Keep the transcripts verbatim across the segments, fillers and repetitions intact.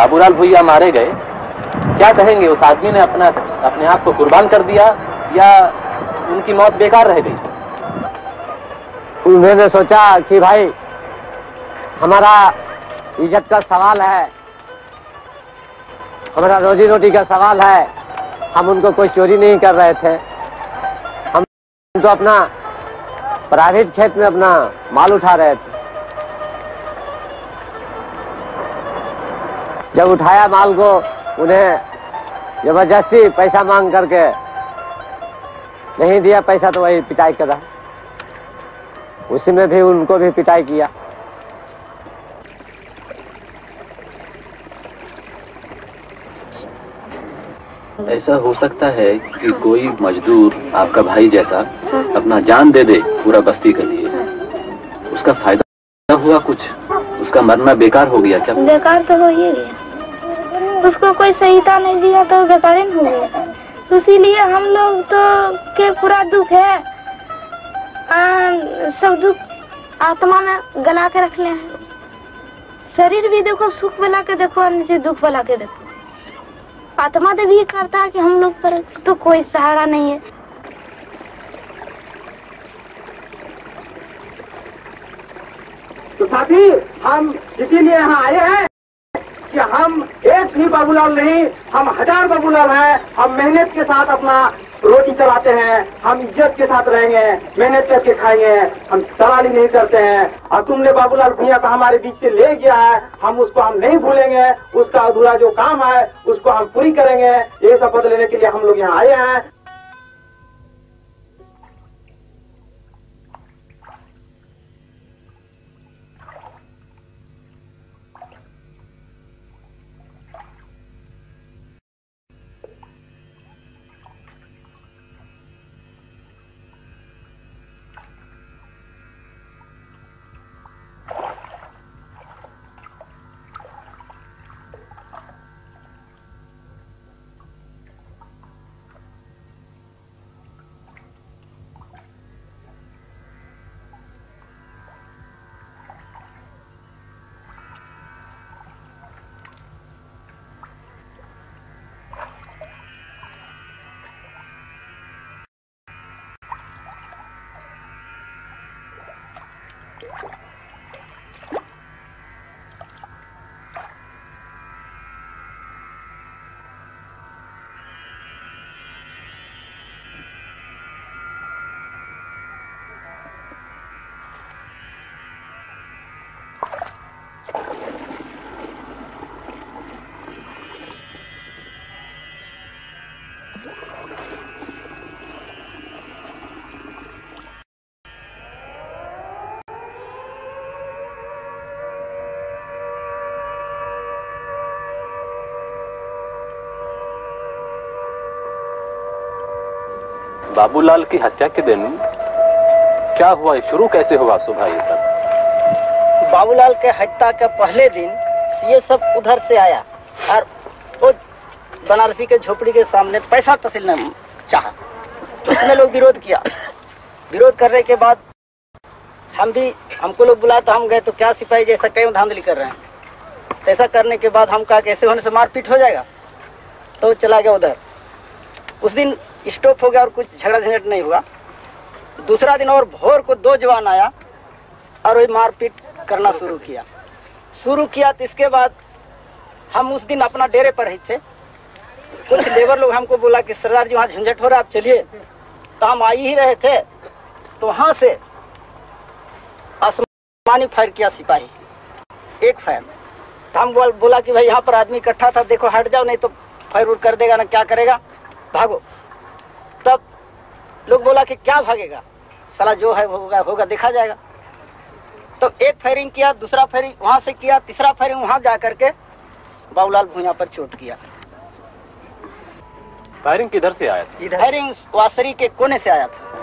बाबूलाल भुइया मारे गए, क्या कहेंगे? उस आदमी ने अपना अपने आप को कुर्बान कर दिया या उनकी मौत बेकार रह गई? उन्होंने सोचा कि भाई हमारा इज्जत का सवाल है, हमारा रोजी रोटी का सवाल है, हम उनको कोई चोरी नहीं कर रहे थे, हम तो अपना प्राइवेट खेत में अपना माल उठा रहे थे। जब उठाया माल को, उन्हें जबरदस्ती पैसा मांग करके नहीं दिया पैसा, तो वही पिटाई करा, उसी में भी उनको भी पिटाई किया। ऐसा हो सकता है कि कोई मजदूर आपका भाई जैसा अपना जान दे दे पूरा बस्ती के लिए, उसका फायदा हुआ कुछ? उसका मरना बेकार हो गया क्या? बेकार तो हो ही गया, उसको कोई सहायता नहीं दिया तो बेकार ही हो गया। इसीलिए हम लोग तो के पूरा दुख है, आ, सब दुख आत्मा में गला के रख ले हैं। शरीर भी देखो सुख वाला के देखो, नीचे दुख वाला के देखो, आत्मा तो भी करता है कि हम लोग पर तो कोई सहारा नहीं है। तो साथी, हम इसीलिए यहाँ आए हैं कि हम एक भी बाबूलाल नहीं, हम हजार बाबूलाल हैं। हम मेहनत के साथ अपना रोटी चलाते हैं, हम इज्जत के साथ रहेंगे, मेहनत करके खाएंगे, हम दलाली नहीं करते हैं। और तुमने बाबूलाल भुइया को हमारे बीच से ले गया है, हम उसको हम नहीं भूलेंगे, उसका अधूरा जो काम है उसको हम पूरी करेंगे। ये शपथ लेने के लिए हम लोग यहाँ आए हैं। बाबूलाल की हत्या के दिन क्या हुआ, शुरू कैसे हुआ सुबह ये सब? बाबूलाल के हत्या के पहले दिन ये सब उधर से आया और वो बनारसी के झोपड़ी के सामने पैसा तहसील ने चाहा, तो उसने लोग विरोध किया। विरोध करने के बाद हम भी, हमको लोग बुलाया तो हम गए, तो क्या सिपाही जैसा कई धांधली कर रहे हैं। ऐसा करने के बाद हम कहा कि ऐसे होने से मारपीट हो जाएगा, तो चला गया उधर। उस दिन स्टॉप हो गया और कुछ झगड़ा झंझट नहीं हुआ। दूसरा दिन और भोर को दो जवान आया और वही मारपीट करना शुरू किया शुरू किया तो इसके बाद हम उस दिन अपना डेरे पर ही थे। कुछ लेबर लोग हमको बोला कि सरदार जी वहाँ झंझट हो रहा है, आप चलिए। तो हम आ ही रहे थे तो वहाँ से आसमानी फायर किया सिपाही, एक फायर। तो हम बोल, बोला कि भाई यहाँ पर आदमी इकट्ठा था, देखो हट जाओ नहीं तो फायर उड़ कर देगा ना, क्या करेगा, भागो। तब लोग बोला कि क्या भागेगा, साला जो है होगा होगा देखा जाएगा। तो एक फायरिंग किया, दूसरा फायरिंग वहां से किया, तीसरा फायरिंग वहां जा करके बाबूलाल भुइया पर चोट किया। फायरिंग किधर से आया था? फायरिंग वासरी के कोने से आया था।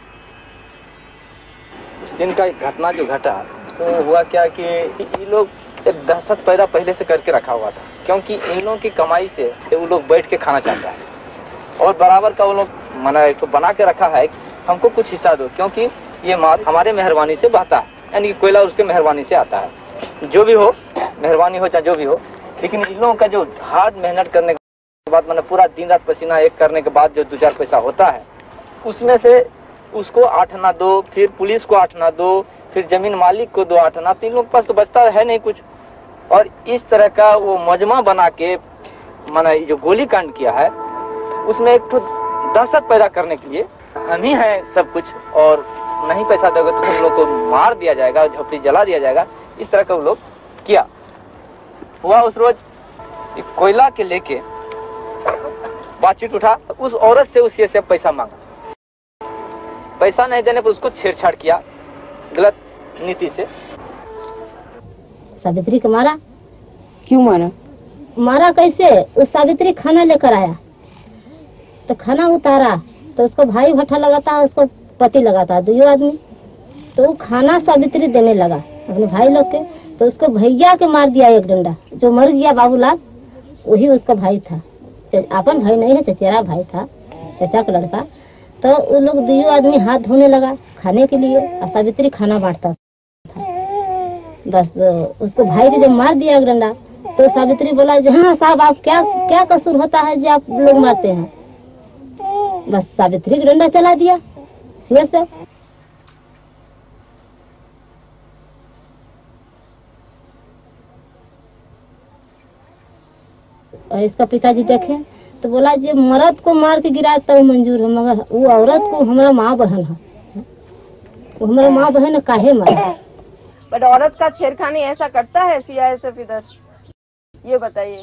दिन का घटना जो घटा तो हुआ क्या कि ये लोग एक दहशत पैदा पहले से करके रखा हुआ था, क्योंकि इन लोगों की कमाई से वो लोग बैठ के खाना चाहता है और बराबर का वो लोग मना तो बना के रखा है हमको कुछ हिस्सा दो, क्योंकि ये माल हमारे मेहरबानी से बहता है, यानी कि कोयला उसके मेहरबानी से आता है। जो भी हो, मेहरबानी हो चाहे जो भी हो, लेकिन इन लोगों का जो हार्ड मेहनत करने के बाद मैंने पूरा दिन रात पसीना एक करने के बाद जो दो चार पैसा होता है, उसमें से उसको आठ आना दो, फिर पुलिस को आठ आना दो, फिर जमीन मालिक को दो आठ आना, तो इन लोगों के पास तो बचता है नहीं कुछ। और इस तरह का वो मजमा बना के माना जो गोली कांड किया है, उसमें एक तो दहशत पैदा करने के लिए हम ही हैं सब कुछ, और नहीं पैसा दोगे तो तुम लोग को मार दिया जाएगा, झोपड़ी जला दिया जाएगा, इस तरह का वो लोग किया हुआ। उस रोज कोयला के लेके बातचीत उठा, उस औरत से उस ये से पैसा मांगा, पैसा नहीं देने पर उसको छेड़छाड़ किया गलत नीति से। सावित्री को मारा। क्यों मारा? मारा कैसे? उस सावित्री खाना लेकर आया तो खाना उतारा तो उसको भाई भट्टा लगाता है, उसको पति लगाता है, दोनों आदमी। तो वो खाना सावित्री देने लगा अपने भाई लोग के, तो उसको भैया के मार दिया एक डंडा। जो मर गया बाबूलाल वही उसका भाई था, अपन भाई नहीं है, चचेरा भाई था, चाचा का लड़का। तो वो लोग दोनों आदमी हाथ धोने लगा खाने के लिए, और सावित्री खाना बांटता था। बस उसको भाई को जब मार दिया एक डंडा, तो सावित्री बोला जी हाँ साहब, आप क्या क्या कसूर होता है जो आप लोग मारते हैं। बस सावित्री का डंडा चला दिया सिर से। और इसका पिताजी देखे तो बोला जी मर्द को मार के गिरा तो मंजूर है, मगर वो औरत को हमारा माँ बहन है, वो हमारा माँ बहन है, काहे मारे। बट औरत का छेड़खानी ऐसा करता है सीआईएसएफ इधर, ये बताइए।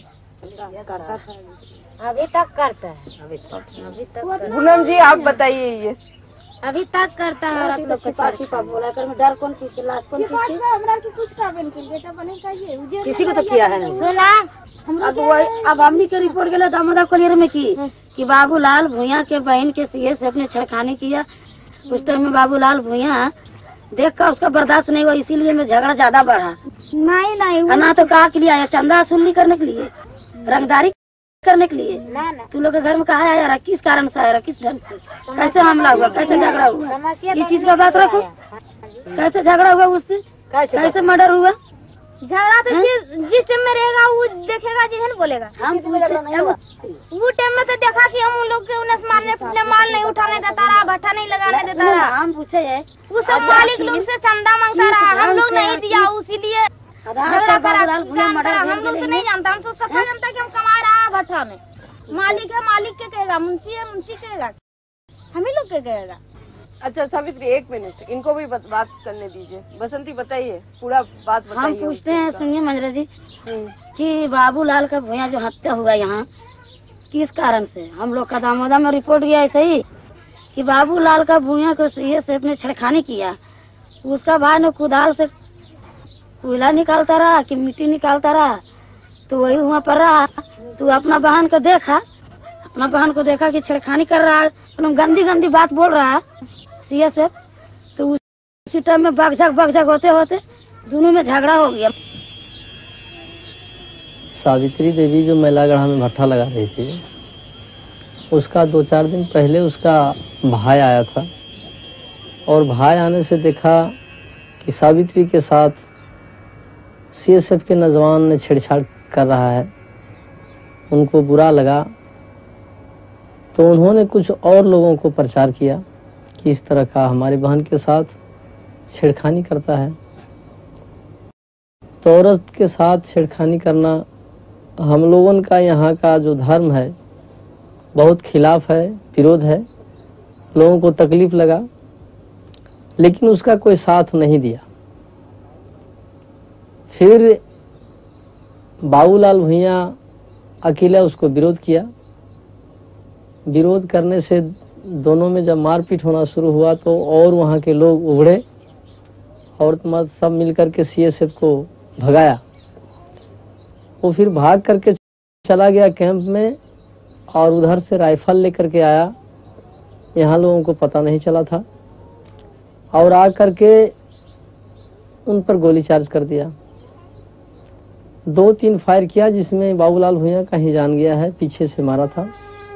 अभी तक करता है, अभी तक अभी तक पूनम जी आप बताइए। ये अभी तक करता है। आप लोग छिपा छिपा बोला कर में डर कौन किसी लाश कौन किसी हमरा के कुछ का बन के बेटा बने चाहिए किसी को तो किया है। सुना अब वो अब हमनी के रिपोर्ट गेले दामोदा कोलियर में की कि बाबूलाल भूया के बहन के सीए से अपने छेड़खानी किया। उस टाइम में बाबूलाल भूया देख कर उसका बर्दाश्त नहीं हुआ, इसीलिए में झगड़ा ज्यादा बढ़ा। नहीं नहीं ना तो कहा के लिए आया चंदा वसूली करने के लिए, रंगदारी करने के लिए। ना ना तू लोग के घर में कहा आया रहा, किस कारण से आया रहा, किस ढंग से, कैसे मामला हुआ, कैसे झगड़ा हुआ, ये चीज का बात रखो। कैसे झगड़ा हुआ उससे, कैसे मर्डर हुआ। झगड़ा तो जिस जिस टाइम में रहेगा वो देखेगा, जिस बोलेगा। हम वो टाइम में तो देखा कि हम उन लोग के उन्हें मारने पीटने माल नहीं उठाने देता रहा, भट्टा नहीं लगाने देता रहा। हम पूछे है वो सब मालिक लोग से चंदा मांगता रहा, हम लोग नहीं दिया, इसीलिए झगड़ा करा। हम लोग तो नहीं जानता, हम तो सब जानता कि हम कमा रहा है भट्टा में। मालिक है, मालिक के कहेगा, मुंशी है, मुंशी कहेगा, हम ही लोग के कहेगा। अच्छा सावित्री एक मिनट, इनको भी बात करने दीजिए। बसंती बताइए पूरा बात बताइए। हम पूछते हैं, सुनिए मंजरा जी, कि बाबूलाल का भूया जो हत्या हुआ यहाँ किस कारण से। हम लोग का दामोदा में रिपोर्ट गया ऐसे ही कि बाबूलाल का भूया को सीए से अपने छेड़खानी किया। उसका भाई ने कुदाल से कोयला निकालता रहा कि मिट्टी निकालता रहा, तो वही वहाँ पर रहा। तो अपना बहन को देखा, अपना बहन को देखा कि छेड़खानी कर रहा है, गंदी गंदी बात बोल रहा है सीए से। तो उसी टाइम में बगझक बगझक होते होते दोनों में झगड़ा हो गया। सावित्री देवी जो मैलागढ़ा में भट्ठा लगा रही थी, उसका दो चार दिन पहले उसका भाई आया था, और भाई आने से देखा कि सावित्री के साथ सीएसएफ के नौजवान ने छेड़छाड़ कर रहा है। उनको बुरा लगा तो उन्होंने कुछ और लोगों को प्रचार किया कि इस तरह का हमारी बहन के साथ छेड़खानी करता है। तो औरत के साथ छेड़खानी करना हम लोगों का यहाँ का जो धर्म है बहुत खिलाफ है, विरोध है। लोगों को तकलीफ लगा, लेकिन उसका कोई साथ नहीं दिया। फिर बाबूलाल भैया अकेला उसको विरोध किया। विरोध करने से दोनों में जब मारपीट होना शुरू हुआ तो और वहाँ के लोग उभरे, और मर्द सब मिलकर के सीएसएफ को भगाया। वो फिर भाग करके चला गया कैंप में, और उधर से राइफल लेकर के आया। यहाँ लोगों को पता नहीं चला था, और आ करके उन पर गोली चार्ज कर दिया। दो तीन फायर किया जिसमें बाबूलाल भुइयां कहीं जान गया है, पीछे से मारा था।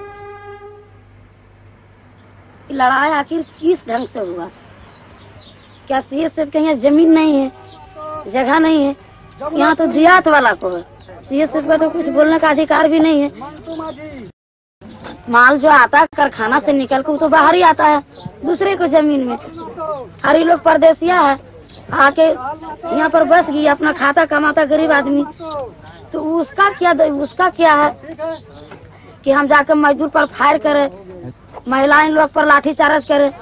लड़ाई आखिर किस ढंग से हुआ? क्या सीएसएफ के यहाँ जमीन नहीं है, जगह नहीं है? यहाँ तो देहात वाला को है, सीएसएफ का तो कुछ बोलने का अधिकार भी नहीं है। माल जो आता है कारखाना से निकल कर तो बाहर ही आता है दूसरे को जमीन में। और ये लोग परदेसिया है, आके यहाँ पर बस गई, अपना खाता कमाता गरीब आदमी। तो उसका क्या उसका क्या है कि हम जाकर मजदूर पर फायर करें, महिलाएं लोग पर लाठीचार्ज करें।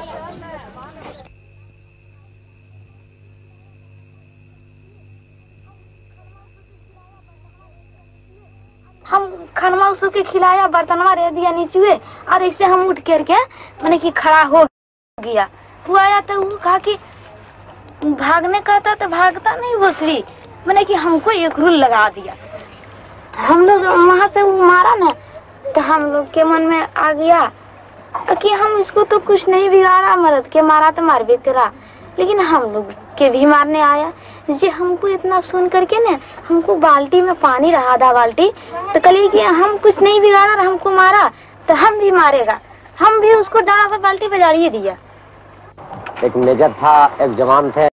हम खाना उसके खिलाया, बर्तनवा रह दिया नीचे, और ऐसे हम उठ करके मैंने कि खड़ा हो गया। वो आया तो वो कहा कि भागने का था तो भागता नहीं भोसड़ी, मैंने कि हमको एक रूल लगा दिया। हम लोग वहां से वो मारा ना, तो हम लोग के मन में आ गया कि हम इसको तो कुछ नहीं बिगाड़ा, मर्द के मारा तो मार भी करा, लेकिन हम लोग के भी मारने आया। जी हमको इतना सुन करके ना, हमको बाल्टी में पानी रहा आधा बाल्टी, तो कल कि हम कुछ नहीं बिगाड़ा और हमको मारा तो हम भी मारेगा। हम भी उसको डाला कर बाल्टी बजाड़िए दिया। एक मेजर था, एक जवान थे,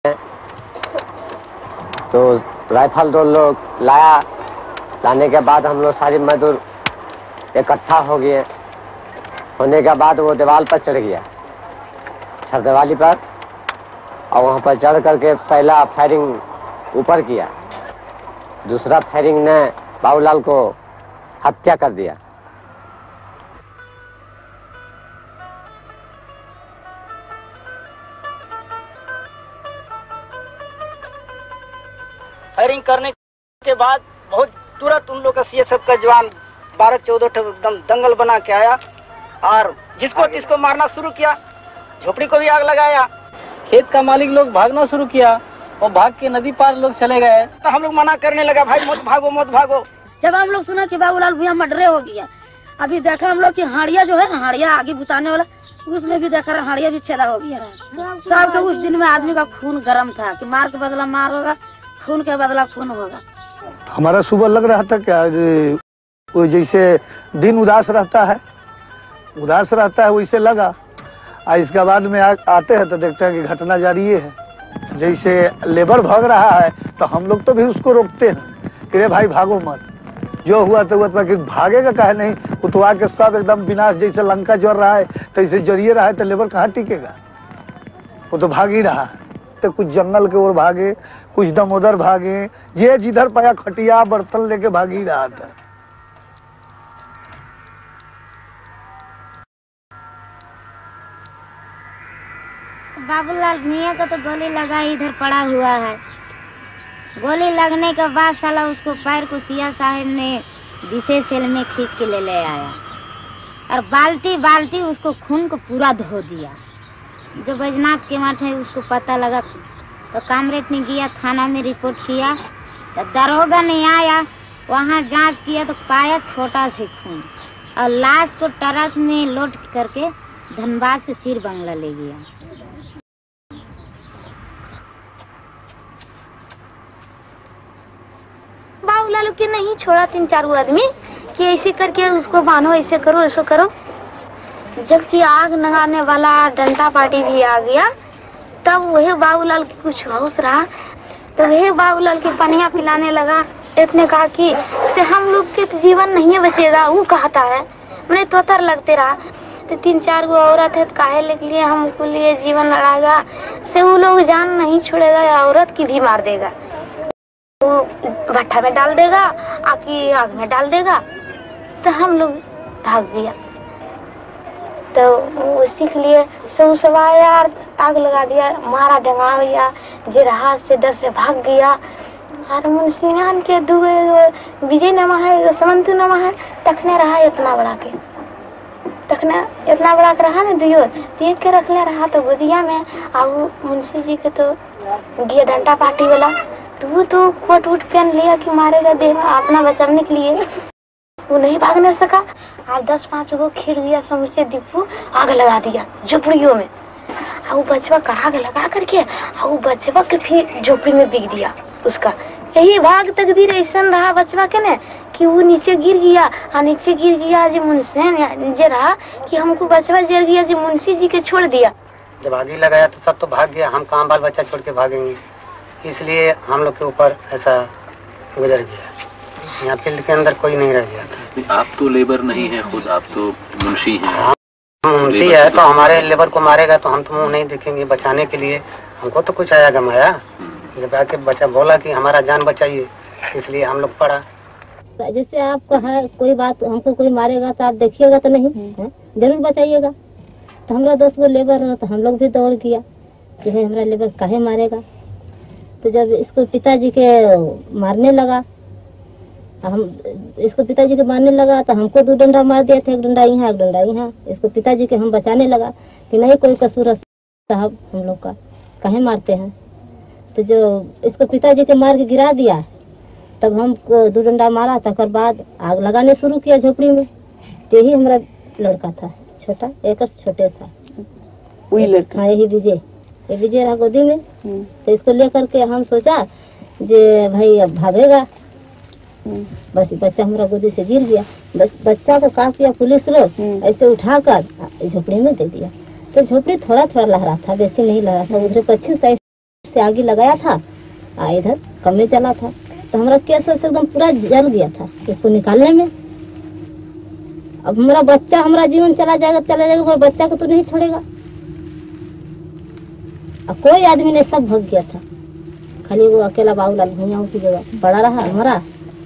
तो राइफल दो लोग लाया। लाने के बाद हम लोग सारी मजदूर इकट्ठा हो गए। होने के बाद वो दीवार पर चढ़ गया, छर दिवाली पर, और वहाँ पर चढ़ करके पहला फायरिंग ऊपर किया, दूसरा फायरिंग ने बाबूलाल को हत्या कर दिया। फायरिंग करने के बाद बहुत तुरंत उन लोग का सीएसएफ का जवान बारह चौदह एकदम दंगल बना के आया और जिसको तिसको मारना शुरू किया। झोपड़ी को भी आग लगाया। खेत का मालिक लोग भागना शुरू किया और भाग के नदी पार लोग चले गए। तो हम लोग मना करने लगा, भाई मत भागो मत भागो। जब हम लोग सुना कि बाबूलाल भुइयां मर्डर हो गया, अभी देखा हम लोग की हाड़िया जो है ना, हाड़िया आगे बुताने वाला, उसमें भी देखा हाड़िया भी छेदा हो गया है। सबके उस दिन में आदमी का खून गर्म था कि मार के बदला मार होगा, खून के बदला खून होगा। हमारा सुबह लग रहा था क्या वो जैसे दिन उदास रहता है, उदास रहता है वैसे लगा। और इसके बाद में आ, आते हैं तो देखते हैं कि घटना जारी है। जैसे लेबर भाग रहा है तो हम लोग तो भी उसको रोकते हैं कि रे भाई भागो मत, जो हुआ तो हुआ, कि भागेगा काहे नहीं। उतवा के सब एकदम विनाश, जैसे लंका जल रहा है तो इसे जरिए रहा है तो लेबर कहाँ टिकेगा, वो तो भाग ही रहा है। तो कुछ जंगल के ओर भागे, कुछ दम उधर भागे, ये जिधर पाया खटिया बर्तन लेके भाग ही रहा था। बाबूलाल भुइयां का तो गोली लगा इधर पड़ा हुआ है। गोली लगने के बाद साला उसको पैर को सिया साहब ने विशेष सेल में खींच के ले ले आया और बाल्टी बाल्टी उसको खून को पूरा धो दिया। जो बैजनाथ के मठ है उसको पता लगा तो कामरेड ने गया थाना में रिपोर्ट किया, तो दरोगा नहीं आया, वहाँ जांच किया तो पाया छोटा सी खून, और लाश को ट्रक में लोड करके धनबाद के सिर बंगला ले गया। बाबूलाल के नहीं छोड़ा तीन चार आदमी कि ऐसे करके उसको बांधो, ऐसे करो ऐसे करो। जब कि आग लगाने वाला डंडा पार्टी भी आ गया, तब वही बाबूलाल की कुछ होश रहा, तो वही बाबूलाल की पनिया पिलाने लगा। इतने कहा कि से हम लोग के जीवन नहीं बचेगा, वो कहता है। मैंने तोतर लगते रहा, तो तीन चार गो औरत है, काहे लिए हमको लिए जीवन लड़ाएगा, से वो लोग जान नहीं छोड़ेगा, या औरत की भी मार देगा, वो भट्ठा में डाल देगा, आकी आग में डाल देगा। तो हम लोग भाग गया, तो उसी के लिए सवाया आग लगा दिया, मारा डंगा गया, जे रहा से डर से भाग गया। और मुंशियान के दो विजय नमा है, समंतु नमा है, तखने रहा इतना बड़ा के, तखने इतना बड़ा के रहा ना दियो, देख के रख ले रहा तो गोदिया में। और मुंशी जी के तो दिया डंडा पार्टी वाला, तो वो तो कोट वोट पहन लिया कि मारेगा देह में अपना बचाने के लिए, वो नहीं भागने सका। और दस पाँच गो खिड़ गया समूचे दीपू, आग लगा दिया झोपड़ियों में। और बचवा का आग लगा करके और बचवा के फिर झोपड़ी में बिक दिया। उसका। यही भाग तकदीर ऐसा रहा बचवा के ने कि वो नीचे गिर गया और नीचे गिर गया जो मुंशी जे रहा कि हमको बचवा गिर गया जो मुंशी जी के छोड़ दिया। जब आगे लगाया तो सब तो भाग गया, हम कहाँ बाल बच्चा छोड़ के भागेंगे, इसलिए हम लोग के ऊपर ऐसा गुजर गया। यहाँ फील्ड के अंदर कोई नहीं रह गया था। आप तो लेबर नहीं है खुद, आप तो मुंशी हैं। हम मुंशी है तो हमारे लेबर को मारेगा तो हम तो मुँह नहीं दिखेंगे बचाने के लिए। हमको तो कुछ आया गमाया, जब आके बच्चा बोला कि हमारा जान बचाइए, इसलिए हम लोग पड़ा। जैसे आपका है कोई बात हमको कोई मारेगा तो आप देखिएगा तो नहीं है? जरूर बचाइएगा। तो हमारा दस गो लेबर हो तो हम लोग भी दौड़ किया कि भाई हमारा लेबर काहे मारेगा। तो जब इसको पिताजी के मारने लगा, हम इसको पिताजी के मारने लगा तो हमको दो डंडा मार दिया था, एक डंडा यहाँ एक डंडा यहाँ। इसको पिताजी के हम बचाने लगा कि नहीं कोई कसूर साहब हम लोग का, काहे मारते हैं। तो जो इसको पिताजी के मार के गिरा दिया तब हमको दो डंडा मारा, तकर बाद आग लगाने शुरू किया झोपड़ी में। तो यही हमारा लड़का था छोटा, एक छोटे था वही लड़का। हाँ यही विजय, ये विजय रहा गोदी में। तो इसको लेकर के हम सोचा जे भाई अब भागेगा, बस बच्चा हमारा गोदी से गिर गया। बस बच्चा को क्या किया पुलिस लोग ऐसे उठाकर झोपड़ी में दे दिया। तो झोपड़ी थोड़ा थोड़ा लहरा था, वैसे नहीं लहरा था। उधर पश्चिम साइड से आगे लगाया था, आ इधर कमे चला था। तो हमारा केस एकदम पूरा जल गया था इसको निकालने में। अब हमारा बच्चा, हमारा जीवन चला जाएगा चला जाएगा, पर बच्चा को तो नहीं छोड़ेगा। अब कोई आदमी नहीं, सब भाग गया था, खाली वो अकेला बाबूलाल भैया उसी जगह पड़ा रहा हमारा।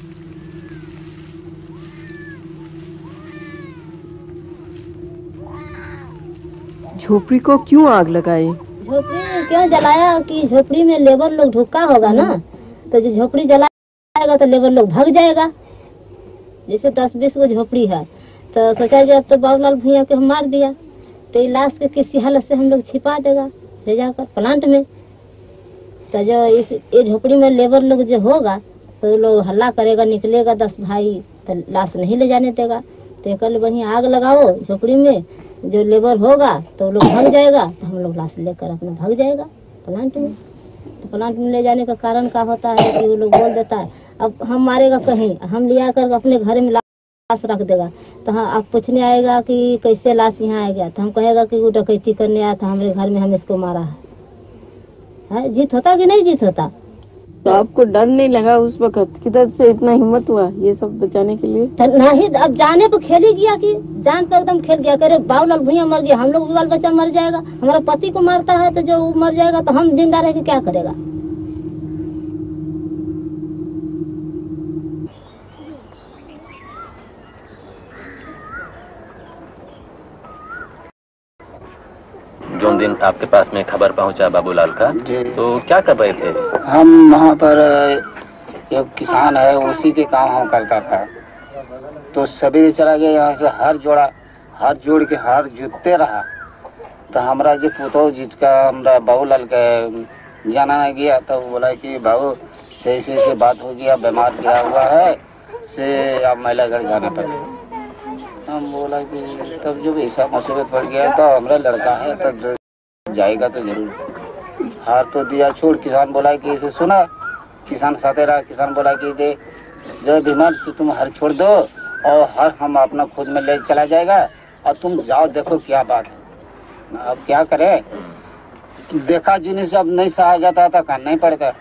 झोपड़ी को क्यों आग लगाई? झोपड़ी में क्यों जलाया कि झोपड़ी में लेबर लोग ढुका होगा ना, तो जो झोपड़ी जलाएगा तो लेबर लोग भाग जाएगा। जैसे दस बीस गो झोपड़ी है तो सोचा जब तो बाबूलाल भैया के हम मार दिया तो लाश के किसी हालत से हम लोग छिपा देगा ले जाकर प्लांट में। तो जो इस ये झोपड़ी में लेबर लोग जो होगा तो लोग हल्ला करेगा, निकलेगा दस भाई, तो लाश नहीं ले जाने देगा। तो कल बढ़िया आग लगाओ झोपड़ी में, जो लेबर होगा तो लोग भाग जाएगा, तो हम लोग लाश लेकर अपना भाग जाएगा प्लांट में। तो प्लांट में ले जाने का कारण क्या होता है कि वो लोग बोल देता है अब हम मारेगा कहीं, हम लिया कर अपने घर में लाश रख देगा। तो हाँ आप पूछने आएगा कि कैसे लाश यहाँ आ गया, तो हम कहेगा कि वो डकैती करने आया था हमारे घर में, हम इसको मारा है। है जीत होता कि नहीं जीत होता? तो आपको डर नहीं लगा उस वक्त? किधर से इतना हिम्मत हुआ ये सब बचाने के लिए? नहीं, अब जाने पे खेल ही गया कि जान पे एकदम खेल गया। करे बाबूलाल भैया मर गया, हम लोग भी बाल बच्चा मर जाएगा। हमारा पति को मारता है तो जो मर जाएगा तो हम जिंदा रह के क्या करेगा। जो दिन आपके पास में खबर पहुंचा बाबूलाल का, तो क्या कर रहे थे? हम वहाँ पर एक किसान है उसी के काम हम करता था। तो सवेरे चला गया यहाँ से, हर जोड़ा हर जोड़ के हर जुटते रहा। तो हमारा जो पुतो जिसका हमारा बाबूलाल का जाना नहीं गया, तो वो बोला कि बाबू सही से से बात हो गया, बीमार गया हुआ है से अब महिला घर जाना पड़ेगा। हम बोला कि तब जब ऐसा मुसीबत पड़ गया तो हमारा लड़का है तो जाएगा तो जरूर। हार तो दिया छोड़, किसान बोला कि इसे सुना, किसान साथे रहा। किसान बोला कि दे जो बीमार से तुम हर छोड़ दो और हर हम अपना खुद में ले चला जाएगा और तुम जाओ देखो क्या बात है। अब क्या करे, देखा जिन्हें अब नहीं सहा जाता था करना ही पड़ता।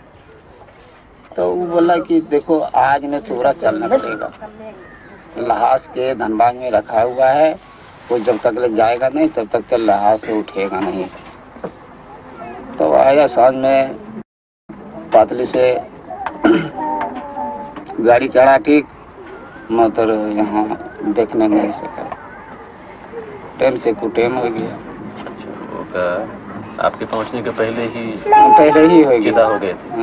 तो वो बोला कि देखो आज में थोड़ा चलना पड़ेगा, लाश के धनबाद में रखा हुआ है, वो जब तक ले जाएगा नहीं तब तक के लाश से उठेगा नहीं। तो आया सांझ में पातली से गाड़ी चढ़ा, ठीक मगर यहाँ देखने नहीं सका, टाइम से कुटेम हो गया। आपके पहुंचने के पहले ही पहले ही हो गया हो गए थे।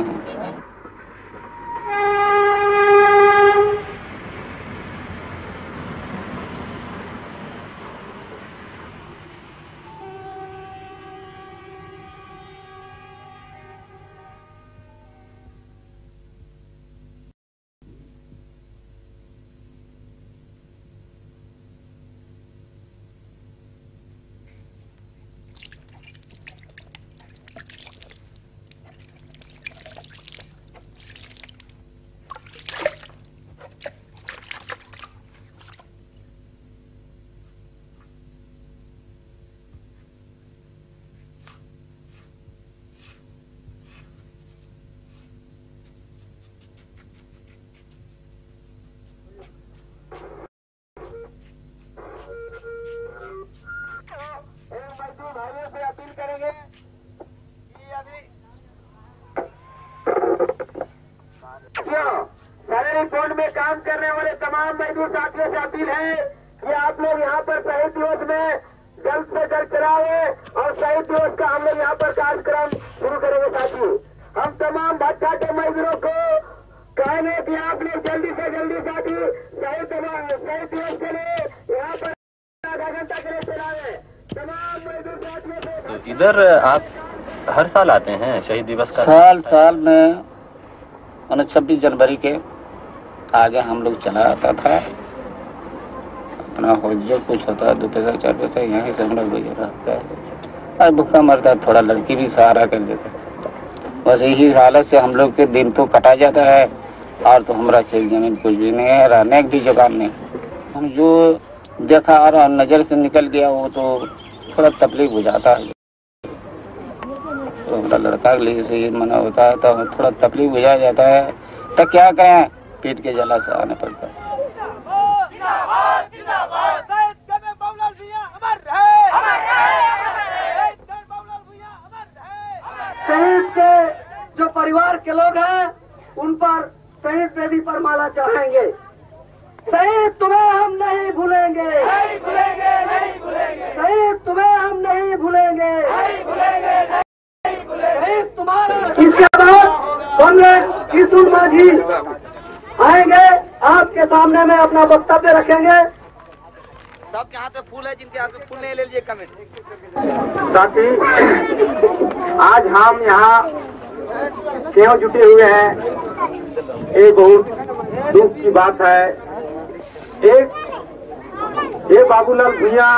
सरकारी फंड में काम करने वाले तमाम मजदूर साथियों से अपील है कि आप लोग यहाँ पर शहीद दिवस में जल्द से जल्द चलाए और शहीद दिवस का हम लोग यहाँ पर कार्यक्रम शुरू करेंगे। साथी हम तमाम भट्टा के मजदूरों को कहेंगे कि आप लोग जल्दी से जल्दी साथी शहीद शहीद दिवस के लिए यहाँ पर आधा घंटा के लिए चलाए। तमाम मजदूर साथियों को तो इधर आप हर साल आते हैं शहीद दिवस का? साल साल में मैंने छब्बीस जनवरी के आगे हम लोग चला आता था। अपना हो जो कुछ होता है दो पैसा चार पैसा यहाँ से हम लोग गुजर रहता है और भूखा मरता है, थोड़ा लड़की भी सहारा कर देता है। बस यही हालत से हम लोग के दिन तो कटा जाता है और तो हमारा खेत जमीन कुछ भी नहीं है, रहने की जगह नहीं। हम जो देखा और नज़र से निकल गया वो तो थोड़ा तकलीफ हो जाता है। तो हमारा लड़का के लिए से मना होता है तो थोड़ा तकलीफ हो जाता है, तो क्या करें, पीट के जला से आना पड़ता है। शहीद के जो परिवार के लोग हैं उन पर शहीद वेदी पर माला चढ़ाएंगे। शहीद तुम्हें हम नहीं भूलेंगे, नहीं भूलेंगे, नहीं भूलेंगे। शहीद तुम्हें हम नहीं भूलेंगे, नहीं भूलेंगे, नहीं भूलेंगे। शहीद तुम्हारा। इसके बाद कॉमरेड किशोर माझी आएंगे, आपके सामने में अपना वक्तव्य रखेंगे। सबके हाथ में फूल है, जिनके हाथ में फूल नहीं ले लीजिए कमेंट। साथी आज हम यहाँ क्यों जुटे हुए हैं, ये बहुत दुख की बात है। एक ये बाबूलाल भुइयां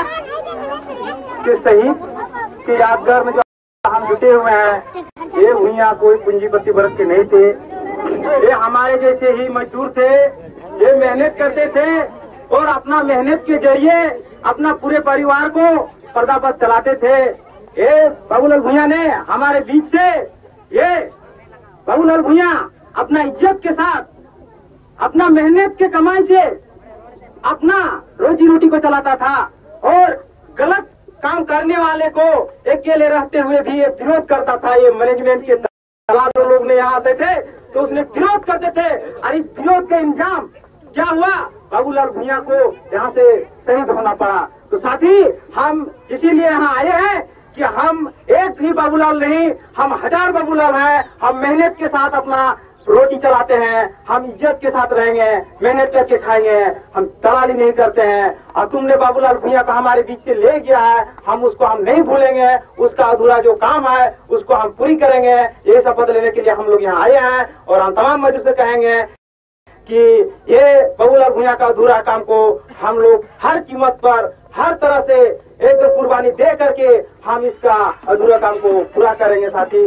के शहीद के यादगार में जो हम जुटे हुए हैं, ये भुइयां कोई पूंजीपति वर्ग के नहीं थे। ये हमारे जैसे ही मजदूर थे, ये मेहनत करते थे और अपना मेहनत के जरिए अपना पूरे परिवार को पर्दा पर चलाते थे। ये बाबूलाल भुइयां ने हमारे बीच से, ये बाबूलाल भुइयां अपना इज्जत के साथ अपना मेहनत के कमाई से अपना रोजी रोटी को चलाता था और गलत काम करने वाले को अकेले रहते हुए भी ये विरोध करता था। ये मैनेजमेंट के दलाल लोग ने यहाँ आते थे तो उसने विरोध करते थे और इस विरोध का इंजाम क्या हुआ, बाबूलाल भुइयां को यहाँ से शहीद होना पड़ा। तो साथी हम इसीलिए यहाँ आए हैं कि हम एक भी बाबूलाल नहीं, हम हजार बाबूलाल हैं। हम मेहनत के साथ अपना रोटी चलाते हैं, हम इज्जत के साथ रहेंगे, मेहनत करके खाएंगे, हम दलाली नहीं करते हैं। और तुमने बाबूलाल भुइयां को हमारे बीच से ले गया है, हम उसको हम नहीं भूलेंगे। उसका अधूरा जो काम है उसको हम पूरी करेंगे। ये शपथ लेने के लिए हम लोग यहाँ आए हैं और हम तमाम मजदूर से कहेंगे कि ये बाबूलाल भुइयां का अधूरा काम को हम लोग हर कीमत पर, हर तरह से एक दो कुर्बानी दे करके हम इसका अधूरा काम को पूरा करेंगे। साथी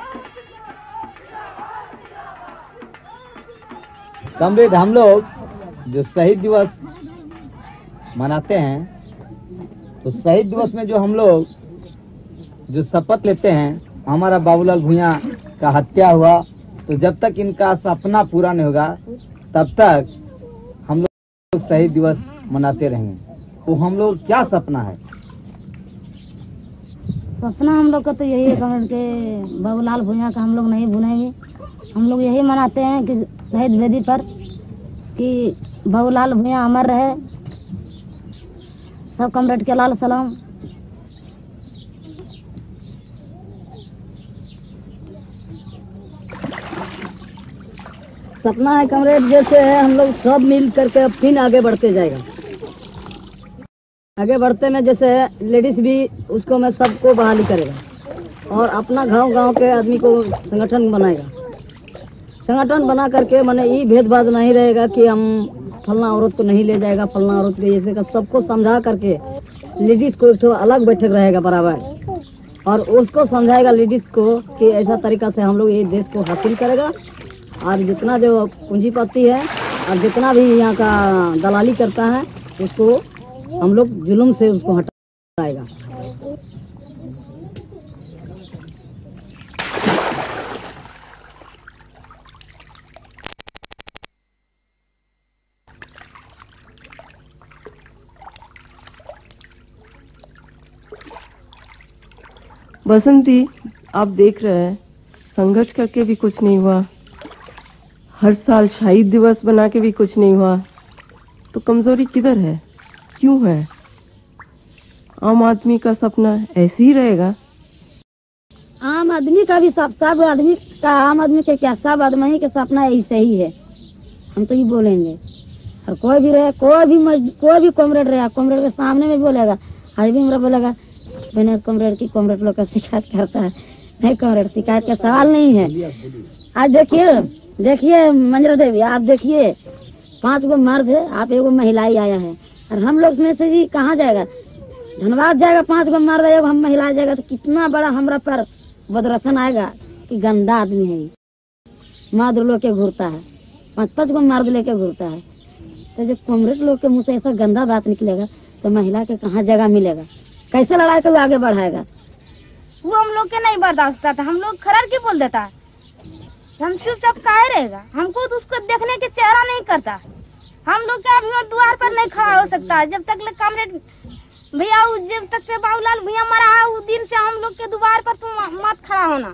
कमरेड, हम लोग जो शहीद दिवस मनाते हैं, तो शहीद दिवस में जो हम लोग जो शपथ लेते हैं, हमारा बाबूलाल भुइयां का हत्या हुआ, तो जब तक इनका सपना पूरा नहीं होगा तब तक हम लोग शहीद दिवस मनाते रहेंगे। तो हम लोग क्या सपना है? सपना हम लोग का तो यही है कमरेड के बाबूलाल भुइयां का हम लोग नहीं भूलेंगे। हम लोग यही मनाते हैं कि शहीद वेदी पर कि बाबूलाल भुइयां अमर रहे। सब कमरेड के लाल सलाम। सपना है कमरेड जैसे है हम लोग सब मिल करके फिर आगे बढ़ते जाएगा। आगे बढ़ते में जैसे लेडीज भी उसको में सबको बहाली करेगा और अपना गांव गांव के आदमी को संगठन बनाएगा। संगठन बना करके माने ये भेदभाव नहीं रहेगा कि हम फलना औरत को नहीं ले जाएगा, फलना औरत को जैसे का सबको समझा करके लेडीज को एक अलग बैठक रहेगा बराबर, और उसको समझाएगा लेडीज को कि ऐसा तरीका से हम लोग ये देश को हासिल करेगा। और जितना जो पूंजीपति है और जितना भी यहाँ का दलाली करता है उसको हम लोग जुल्म से उसको हटाएगा। बसंती, आप देख रहे हैं संघर्ष करके भी कुछ नहीं हुआ। हर साल शहीद दिवस बना के भी कुछ नहीं हुआ, तो कमजोरी किधर है, क्यों है? आम आदमी का सपना ऐसे ही रहेगा? आम आदमी का भी सब सब आदमी का, आम आदमी के क्या, सब आदमी के सपना ऐसे ही है, हम तो ये बोलेंगे। और कोई भी रहे, कोई भी मज, कोई भी कॉमरेड रहे, कॉमरेड के सामने में बोलेगा, आज भी मेरा बोलेगा मैंने कॉमरेड की कॉमरेड लोग का शिकायत करता है। नहीं कॉमरेड, शिकायत का सवाल नहीं है। आज देखिए देखिए मंजरा देवी, आप देखिए पांच गो मर्द है, आप एगो महिलाई आया है, और हम लोग में से जी कहाँ जाएगा? धनबाद जाएगा, पांच गो मर्द है, हम महिला जाएगा, तो कितना बड़ा हमरा पर बदरसन आएगा कि गंदा आदमी है, मर्द लोग के घूरता है, पाँच पाँच गो मर्द लेके घूरता है। तो जब कॉमरेड लोग के मुँह से ऐसा गंदा बात निकलेगा तो महिला के कहाँ जगह मिलेगा? कैसे लड़ाई को आगे बढ़ाएगा? वो हम लोग के नहीं बर्दाश्त करता, हम लोग खरर के बोल देता है, हम चुपचाप काहे रहेगा? हमको तो उसको देखने के चेहरा नहीं करता। हम लोग का अभी द्वार पर नहीं खड़ा हो सकता जब तक ले कॉमरेड भैया, जब तक से बाबूलाल भैया मरा है उस दिन से हम लोग के द्वार पर तुम मत खड़ा होना।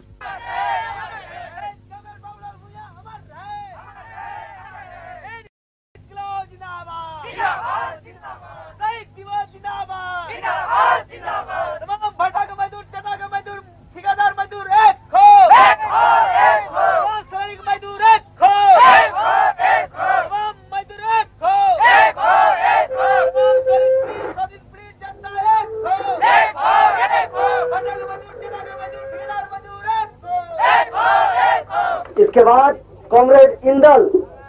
इसके बाद कॉमरेड इंदल,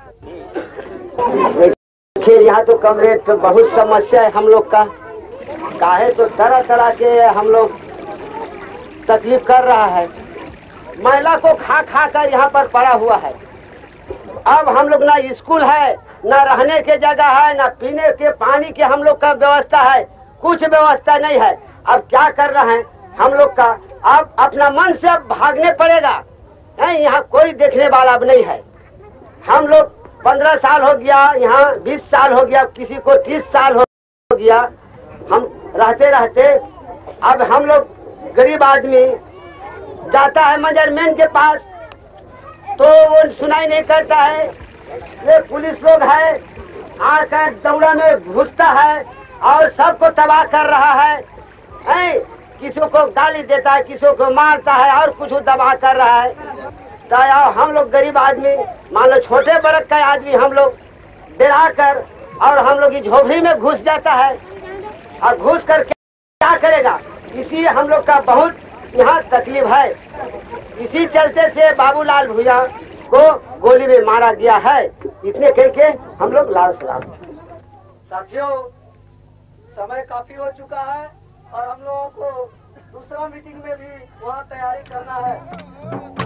देखिए यहाँ तो कॉमरेड तो बहुत समस्या है हम लोग का, काहे तो तरह तरह के हम लोग तकलीफ कर रहा है। महिला को खा खा कर यहाँ पर पड़ा हुआ है। अब हम लोग ना स्कूल है, ना रहने के जगह है, ना पीने के पानी के हम लोग का व्यवस्था है, कुछ व्यवस्था नहीं है। अब क्या कर रहे हैं हम लोग का? अब अपना मन से अब भागने पड़ेगा, नहीं यहाँ कोई देखने वाला अब नहीं है। हम लोग पंद्रह साल हो गया, यहाँ बीस साल हो गया, किसी को तीस साल हो गया हम रहते रहते। अब हम लोग गरीब आदमी जाता है मेजरमैन के पास तो वो सुनाई नहीं करता है। ये पुलिस लोग है आकर दौड़ा में घुसता है और सबको तबाह कर रहा है, है? किसी को गाली देता है, किसी को मारता है और कुछ तबाह कर रहा है। तो हम लोग गरीब आदमी, मान लो छोटे वर्ग का आदमी, हम लोग डरा कर और हम लोग की झोपड़ी में घुस जाता है और घुस कर क्या करेगा? इसी हम लोग का बहुत यहाँ तकलीफ है। इसी चलते से बाबूलाल भैया को गोली में मारा गया है। इतने कह के हम लोग लाल सलाम। साथियों, समय काफी हो चुका है और हम लोगों को दूसरा मीटिंग में भी वहाँ तैयारी करना है।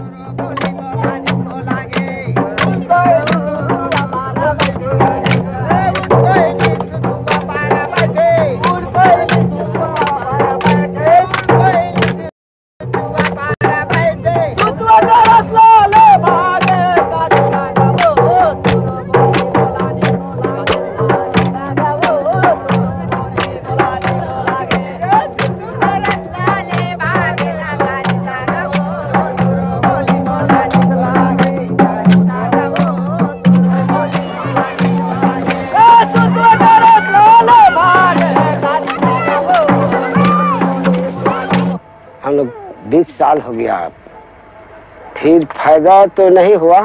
हम लोग बीस साल हो गया, फिर फायदा तो नहीं हुआ।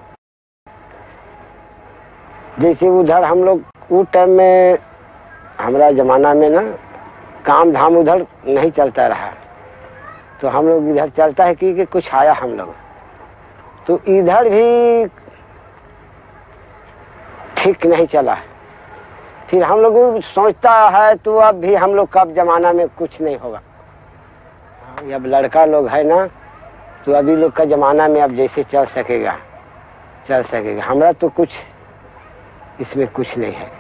जैसे उधर हम लोग उस टाइम में, हमारा जमाना में ना काम धाम उधर नहीं चलता रहा, तो हम लोग इधर चलता है कि, कि कुछ आया हम लोग, तो इधर भी ठीक नहीं चला। फिर हम लोग सोचता है तो अब भी हम लोग का जमाना में कुछ नहीं होगा। अब लड़का लोग है ना, तो अभी लोग का जमाना में अब जैसे चल सकेगा चल सकेगा। हमारा तो कुछ इसमें कुछ नहीं है।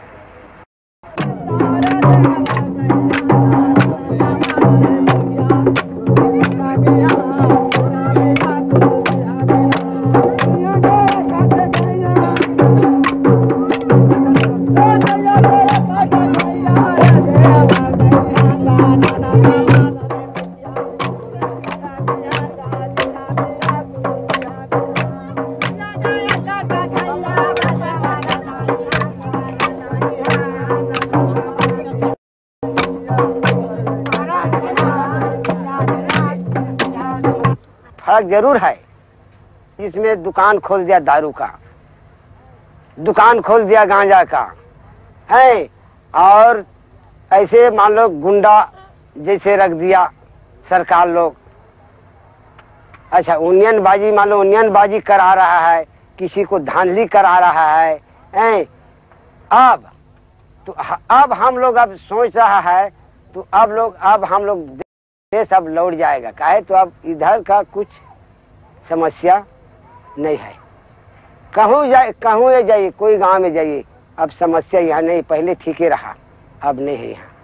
फर्क जरूर है। इसमें दुकान खोल दिया दारू का, दुकान खोल दिया गांजा का है, और ऐसे मान लो गुंडा जैसे रख दिया सरकार लोग। अच्छा, यूनियन बाजी मान लो यूनियन बाजी करा रहा है, किसी को धांधली करा रहा है, है? अब तो अब हम लोग अब सोच रहा है तो अब लोग अब हम लोग देश अब लौट जाएगा। काहे तो अब इधर का कुछ समस्या नहीं है। कहूँ जाए कहूँ जाइए, कोई गांव में जाइए, अब समस्या यहाँ नहीं, पहले ठीक ही रहा, अब नहीं है यहाँ।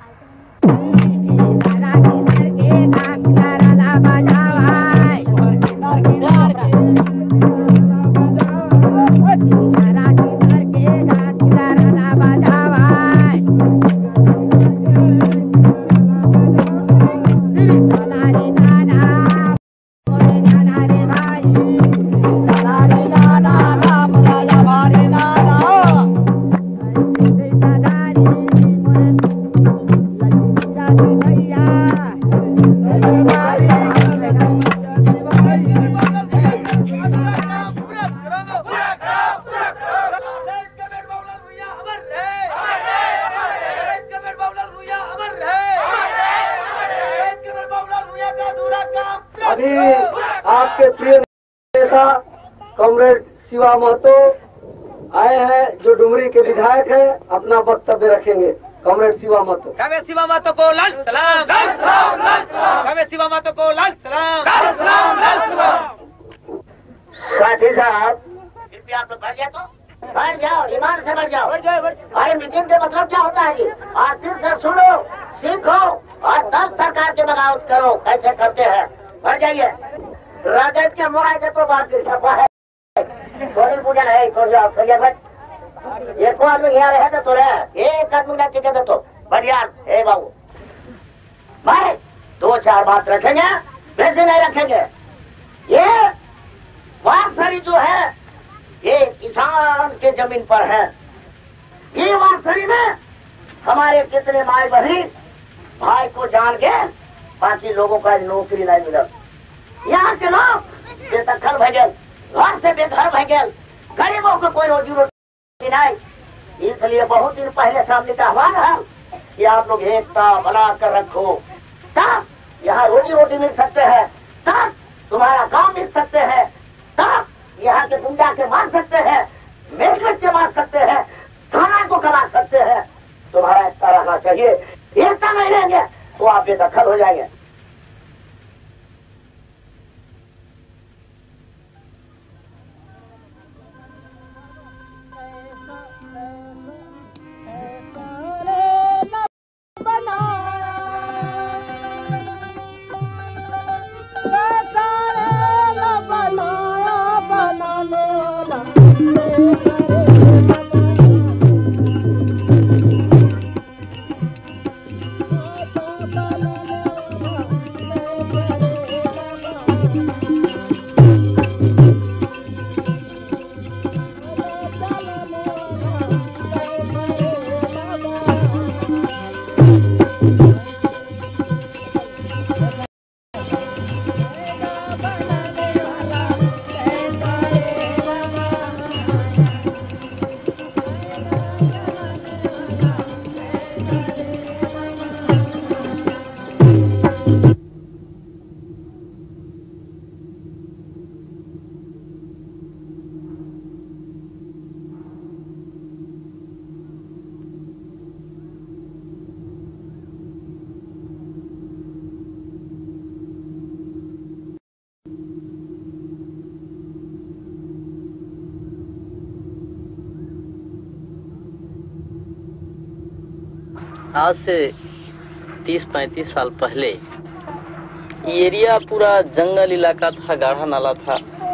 अभी आपके प्रिय नेता कॉमरेड शिवा महतो आए हैं, जो डुमरी के विधायक हैं, अपना वक्तव्य रखेंगे। कॉमरेड शिवा महतो। कॉमरेड शिवा महतो को लाल सलाम, लाल सलाम, लाल सलाम। कॉमरेड शिवा महतो को लाल सलाम, लाल सलाम, लाल सलाम। साथी साहब, कृपया आप बैठ जाओ, तो बैठ जाओ, ईमान से बैठ जाओ। अरे मीटिंग के मतलब क्या होता है जी? आज दिल से सुनो, सीखो और तब सरकार के बगावत करो। कैसे करते हैं? बैठ जाइए। राजद के मुआवजे तो बात छपा है, थोड़ी पूजा है, थोड़ी आप सही है। एक आदमी यहाँ रहे तो, तो रहे, एक आदमी ना टिके तो, तो बढ़िया है बाबू भाई। दो चार बात रखेंगे, वैसे नहीं रखेंगे। ये वारसरी जो है ये किसान के जमीन पर है। ये वारसरी में हमारे कितने माए बहन भाई को जान के बाकी लोगों का नौकरी नहीं मिला। यहाँ के लोग बेदखल भय गए, घर से बेघर भय गए, गरीबों को कोई रोजी रोटी नहीं। इसलिए बहुत दिन पहले सामने का आह्वान है कि आप लोग एकता बना कर रखो, तब यहाँ रोजी रोटी मिल सकते हैं, तब तुम्हारा काम मिल सकते हैं, तब यहाँ के गुंडा के मार सकते हैं, मेजमेंट के मार सकते हैं, खाना को कमा सकते हैं। तुम्हारा एकता रहना चाहिए। एकता नहीं रहेंगे तो आप बेदखल हो जाएंगे। आज से तीस पैंतीस साल पहले ये एरिया पूरा जंगल इलाका था, गाढ़ा नाला था।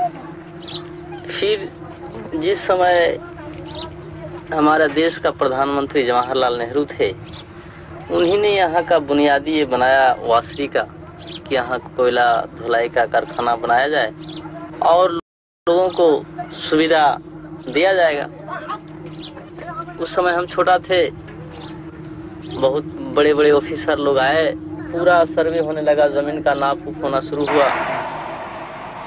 फिर जिस समय हमारा देश का प्रधानमंत्री जवाहरलाल नेहरू थे, उन्हीं ने यहाँ का बुनियादी ये बनाया वासरी का कि यहाँ कोयला धुलाई का कारखाना बनाया जाए और लोगों को सुविधा दिया जाएगा। उस समय हम छोटा थे, बहुत बड़े बड़े ऑफिसर लोग आए, पूरा सर्वे होने लगा, जमीन का नाप उप होना शुरू हुआ।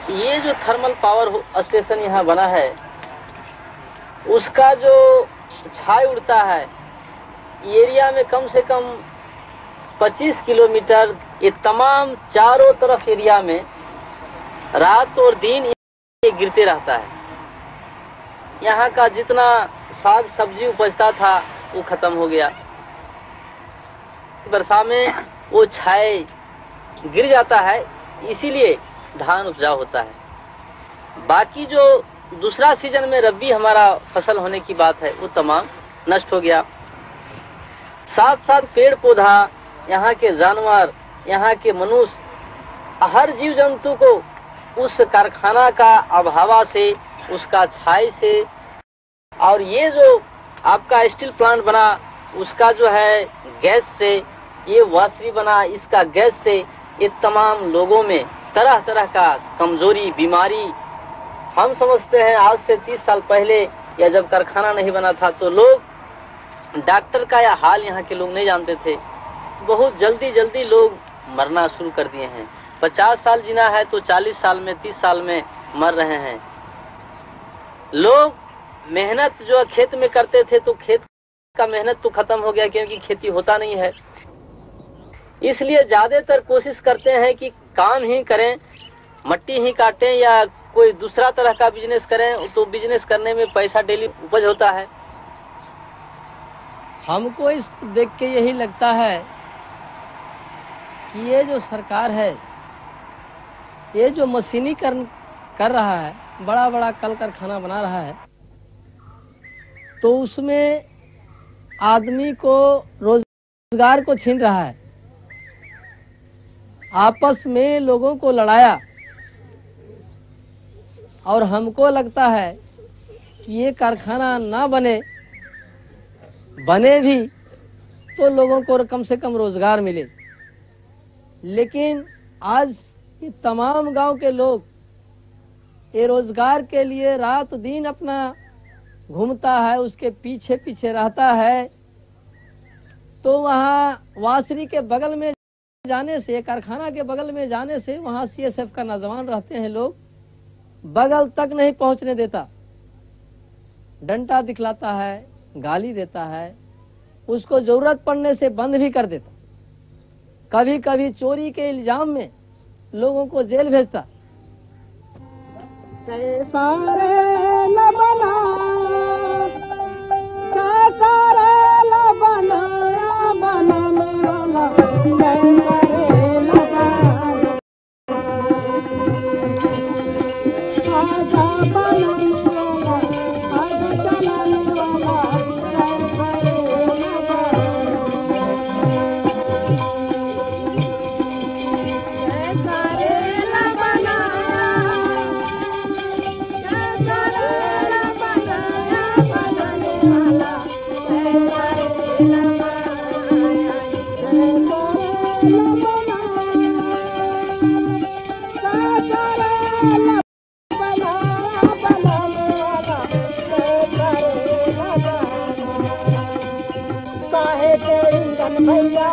ये जो थर्मल पावर स्टेशन यहाँ बना है, उसका जो छाई उड़ता है एरिया में कम से कम पच्चीस किलोमीटर, ये तमाम चारों तरफ एरिया में रात और दिन ये गिरते रहता है। यहाँ का जितना साग सब्जी उपजता था वो खत्म हो गया। वर्षा में वो छाए गिर जाता है, इसीलिए धान उपजाऊ होता है। बाकी जो दूसरा सीजन में रबी हमारा फसल होने की बात है वो तमाम नष्ट हो गया। साथ साथ पेड़ पौधा, यहाँ के जानवर, यहाँ के मनुष्य, हर जीव जंतु को उस कारखाना का अभावा से, उसका छाई से, और ये जो आपका स्टील प्लांट बना उसका जो है गैस से, ये वाशरी बना इसका गैस से, ये तमाम लोगों में तरह तरह का कमजोरी, बीमारी। हम समझते हैं आज से तीस साल पहले या जब कारखाना नहीं बना था तो लोग डॉक्टर का या हाल यहाँ के लोग नहीं जानते थे। बहुत जल्दी जल्दी लोग मरना शुरू कर दिए हैं। पचास साल जीना है तो चालीस साल में, तीस साल में मर रहे हैं लोग। मेहनत जो खेत में करते थे तो खेत का मेहनत तो खत्म हो गया, क्योंकि खेती होता नहीं है। इसलिए ज्यादातर कोशिश करते हैं कि काम ही करें, मट्टी ही काटें या कोई दूसरा तरह का बिजनेस करें, तो बिजनेस करने में पैसा डेली उपज होता है। हमको इसको देख के यही लगता है कि ये जो सरकार है, ये जो मशीनीकरण कर रहा है, बड़ा बड़ा कल कारखाना बना रहा है, तो उसमें आदमी को रोजगार को छीन रहा है। आपस में लोगों को लड़ाया, और हमको लगता है कि ये कारखाना ना बने, बने भी तो लोगों को कम से कम रोजगार मिले। लेकिन आज ये तमाम गांव के लोग ये रोजगार के लिए रात दिन अपना घूमता है, उसके पीछे पीछे रहता है। तो वहाँ वासरी के बगल में जाने से, कारखाना के बगल में जाने से, वहाँ सीएसएफ का नौजवान रहते हैं लोग, बगल तक नहीं पहुंचने देता। डंडा दिखलाता है, गाली देता है, उसको जरूरत पड़ने से बंद भी कर देता। कभी कभी चोरी के इल्जाम में लोगों को जेल भेजता। सारे लबना, सारे लबना, बनाने वाला सारे लबना, आजा बनाने वाला, आजा चलाने वाला सारे भैया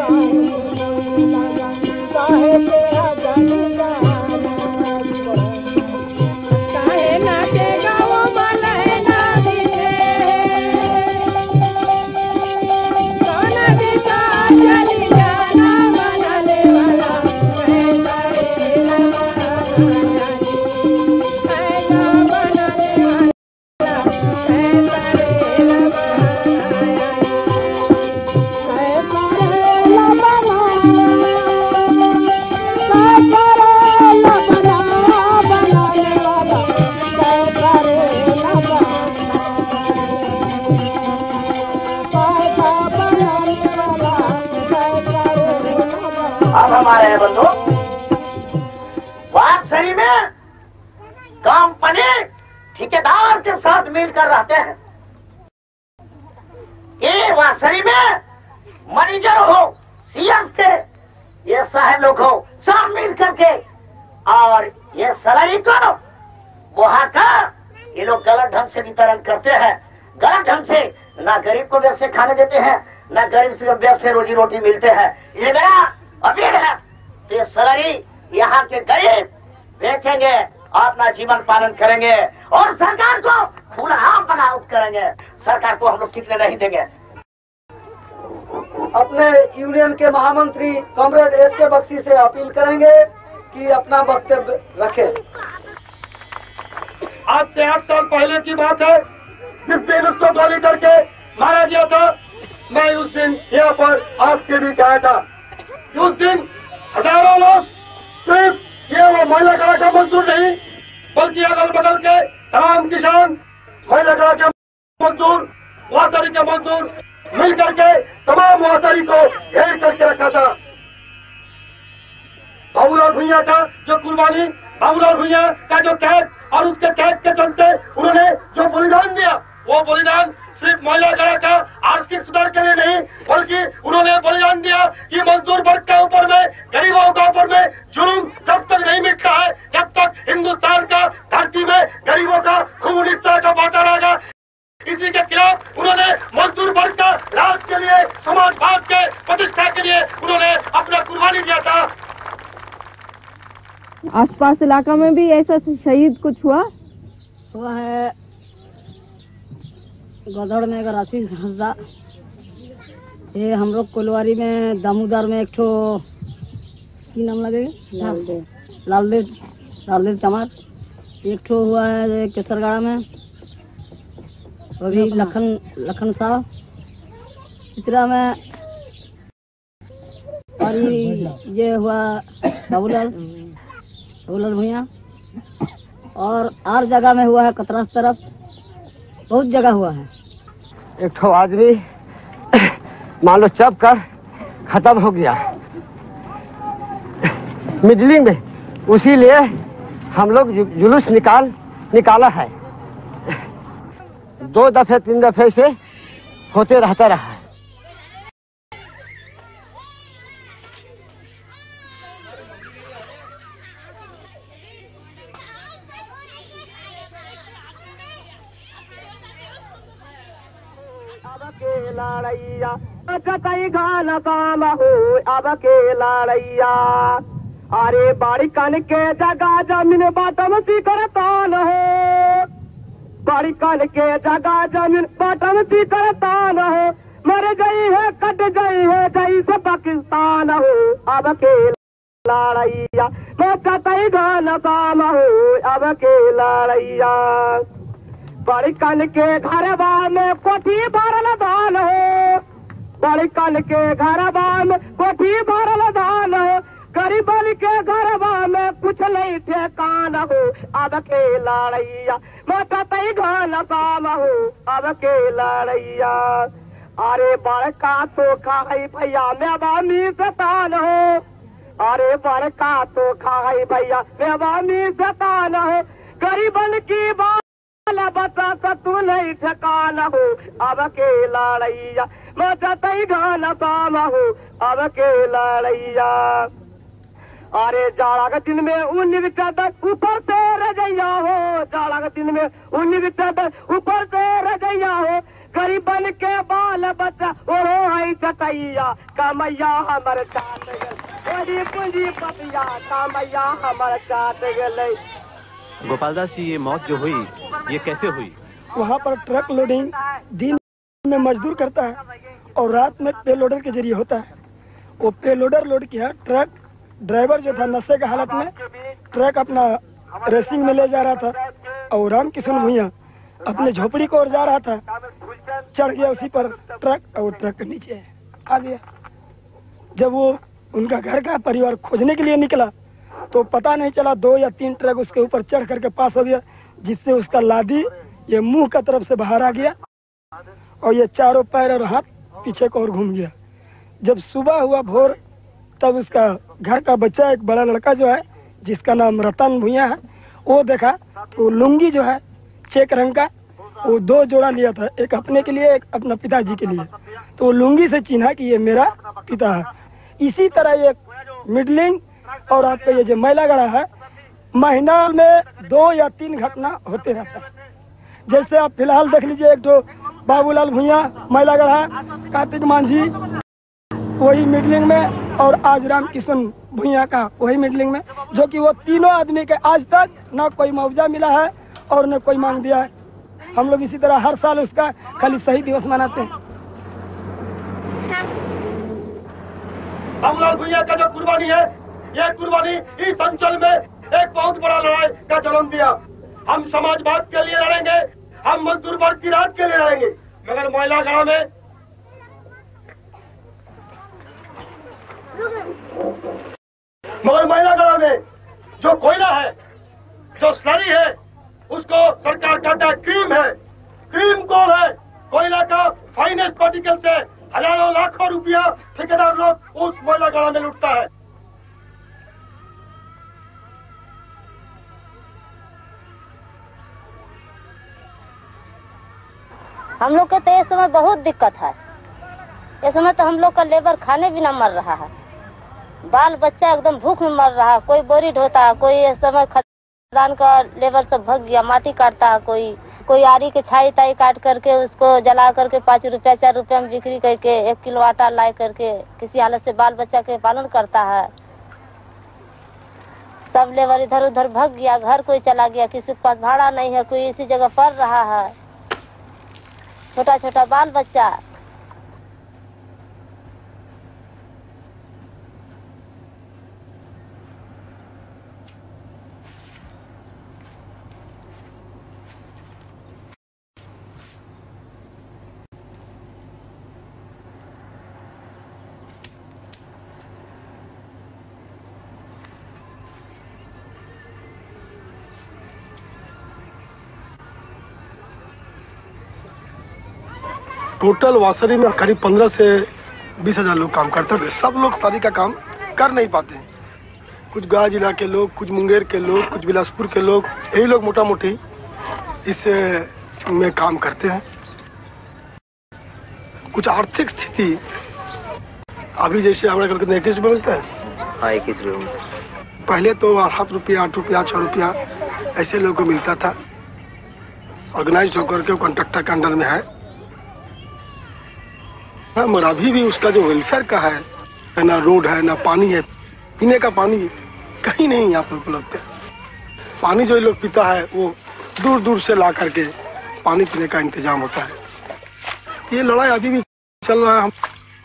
अब हमारे बंधु वासरी में कंपनी ठेकेदार के साथ मिलकर रहते हैं। ये वासरी में मैनेजर हो, सीएस के, ये साहब लोग हो, सब मिल करके, और ये सैलरी को वहाँ का ये लोग गलत ढंग से वितरण करते हैं। गलत ढंग से ना गरीब को व्यवस्था खाने देते हैं, ना गरीब से व्यवस्था रोजी रोटी मिलते हैं। ये मेरा अपील है कि सैलरी यहाँ के गरीब बेचेंगे और अपना जीवन पालन करेंगे और सरकार को खुला आम बनाउट करेंगे। सरकार को हम लोग टिकने नहीं देंगे। अपने यूनियन के महामंत्री कॉमरेड एस के बख्शी से अपील करेंगे कि अपना वक्तव्य रखें। आज से आठ साल पहले की बात है, जिस दिन उसको गोली करके मारा गया था, मैं उस दिन यहाँ पर आपके बीच आया था। उस दिन हजारों लोग, सिर्फ ये वो महिला कला का मजदूर नहीं बल्कि अगल बगल के तमाम किसान, महिला कला के मजदूर, वासरी के मजदूर मिल करके तमाम वासरी को घेर करके रखा था। बाबूलाल भुइयां का जो कुर्बानी, बाबूलाल भुइयां का जो कैद और उसके कैद के चलते उन्होंने जो बलिदान दिया, वो बलिदान सिर्फ महिला कला का आर्थिक सुधार के लिए नहीं बल्कि उन्होंने बलिदान दिया कि मजदूर वर्ग के ऊपर में, गरीबों के ऊपर में जुल्म जब तक नहीं मिटता है, जब तक हिंदुस्तान का धरती में गरीबों का खून इस तरह का बहता रहेगा। इसी के खिलाफ उन्होंने मजदूर वर्ग का राज के लिए, समाजवाद के प्रतिष्ठा के लिए उन्होंने अपना कुर्बानी दिया था। आसपास इलाका में भी ऐसा शहीद कुछ हुआ हुआ है। गदड़ में गरासी हंसदा, ये हम लोग कोलवारी में दामोदर में एक ठो की नाम लगेगा लालदेव लालदेव लालदेव चमार, एक ठो हुआ है केसरगाड़ा में, अभी लखन लखन साहब, तीसरा में और ये हुआ बाबूलाल बाबूलाल भुइयां, और हर जगह में हुआ है, कतरास तरफ बहुत जगह हुआ है। एक ठो आदमी मान लो चप कर खत्म हो गया मिडलिंग में, उसी लिए हम लोग जुलूस निकाल निकाला है। दो दफे तीन दफे से होते रहता रहा है। लड़ैया कतई गाना काम हो अब के लड़ैया, अरे बाड़ी कन के जगह जमीन बाटम सी करता न हो, बाड़ी कन के जगह जमीन बाटम सी करता न हो, मर गई है कट गई है गई से पाकिस्तान हो अब के लड़ैया, कतई गाना काम हो अब के लड़ैया। बड़ी कन के घरबा में कोठी भरल धान हो, बड़ी कन के घरबा में कोठी भरल धान हो, गरीबन के घरबा में कुछ नहीं ठेकान हो अब के लड़ैया, मोटतई घन काम हो अब के लड़ैया। अरे बड़का तो खाई भैया मेवानी सतान हो, अरे बड़का तो खाई भैया मेवानी सतान हो, गरीबन की बात बता तू नहीं ठकाना हो अब के लड़ैया, मोटतई घन काम हो अब के लड़ैया। अरे जाड़ा के दिन में उन्नीस चादर ऊपर से रजैया हो, जाड़ा के दिन में उन्नीस चादर ऊपर से रजैया हो, गरीबन के बाल बच्चा ओढ़ो है चटैया, कमैया हमर चाट गल पूंजी पतिया, कमैया हमर चाट गल। गोपालदास जी, ये मौत जो हुई ये कैसे हुई? वहाँ पर ट्रक लोडिंग दिन में मजदूर करता है और रात में पे लोडर के जरिए होता है। वो पे लोडर लोड किया, ट्रक ड्राइवर जो था नशे के हालत में ट्रक अपना रेसिंग में ले जा रहा था और राम किशन भुइयां अपने झोपड़ी को ओर जा रहा था, चढ़ गया उसी पर ट्रक और ट्रक के नीचे आ गया। जब वो उनका घर का परिवार खोजने के लिए निकला तो पता नहीं चला, दो या तीन ट्रक उसके ऊपर चढ़ करके पास हो गया, जिससे उसका लादी ये मुंह का तरफ से बाहर आ गया और ये चारों पैर और हाथ पीछे को और घूम गया। जब सुबह हुआ भोर तब उसका घर का बच्चा, एक बड़ा लड़का जो है जिसका नाम रतन भुइयां है, वो देखा तो लुंगी जो है चेक रंग का वो दो जोड़ा लिया था, एक अपने के लिए एक अपना पिताजी के लिए, तो वो लुंगी से चिन्हा कि ये मेरा पिता है। इसी तरह ये मिडलिंग और आपका ये जो मैलागढ़ा है, महीना में दो या तीन घटना होते रहता है। जैसे आप फिलहाल देख लीजिए, एक तो बाबूलाल भुइयां मैलागढ़ा, कार्तिक मांझी वही मीटिंग में और आज राम किशन भुइया का वही मीटिंग में, जो कि वो तीनों आदमी के आज तक ना कोई मुआवजा मिला है और न कोई मांग दिया है। हम लोग इसी तरह हर साल उसका खाली शहीद दिवस मनाते हैं। बाबूलाल भुइया का जो कुर्बानी है, ये कुर्बानी इस अंचल में एक बहुत बड़ा लड़ाई का जन्म दिया। हम समाजवाद के लिए लड़ेंगे, हम मजदूर वर्ग की राहत के लिए लड़ेंगे, मगर मैलागढ़ में मगर मैलागढ़ में जो कोयला है, जो स्लरी है, उसको सरकार कहता है क्रीम है। क्रीम कौन है? कोयला का फाइनेंस पार्टिकल से हजारों लाखों रुपया ठेकेदार लोग उस मैलागढ़ में लुटता है। हम लोग के तो इस समय बहुत दिक्कत है। इस समय तो हम लोग का लेबर खाने बिना मर रहा है, बाल बच्चा एकदम भूख में मर रहा है। कोई बोरी ढोता है, कोई इस समय खदान का लेबर सब भग गया, माटी काटता है, कोई कोई आरी के छाई ताई काट करके उसको जला करके पाँच रुपया चार रुपया में बिक्री करके एक किलो आटा ला करके किसी हालत से बाल बच्चा के पालन करता है। सब लेबर इधर उधर भग गया, घर कोई चला गया, किसी के पास भाड़ा नहीं है, कोई इसी जगह पड़ रहा है, छोटा छोटा बाल बच्चा। टोटल वासरी में करीब पंद्रह से बीस हजार लोग काम करते हैं। सब लोग सारी का काम कर नहीं पाते हैं। कुछ गया जिला के लोग, कुछ मुंगेर के लोग, कुछ बिलासपुर के लोग, यही लोग मोटा मोटी इस में काम करते हैं। कुछ आर्थिक स्थिति अभी जैसे हमारे घर के इक्कीस रुपये मिलता है। हाँ, इक्कीस रुपये। पहले तो सात रुपया आठ रुपया छः रुपया ऐसे लोगों को मिलता था। ऑर्गेनाइज होकर के कॉन्ट्रैक्टर के अंडर में है, मगर अभी भी उसका जो वेलफेयर का है, ना रोड है, ना पानी है, पीने का पानी कहीं नहीं यहाँ पर उपलब्ध है। पानी जो लोग पीता है वो दूर दूर से ला करके पानी पीने का इंतजाम होता है। ये लड़ाई अभी भी चल रहा है।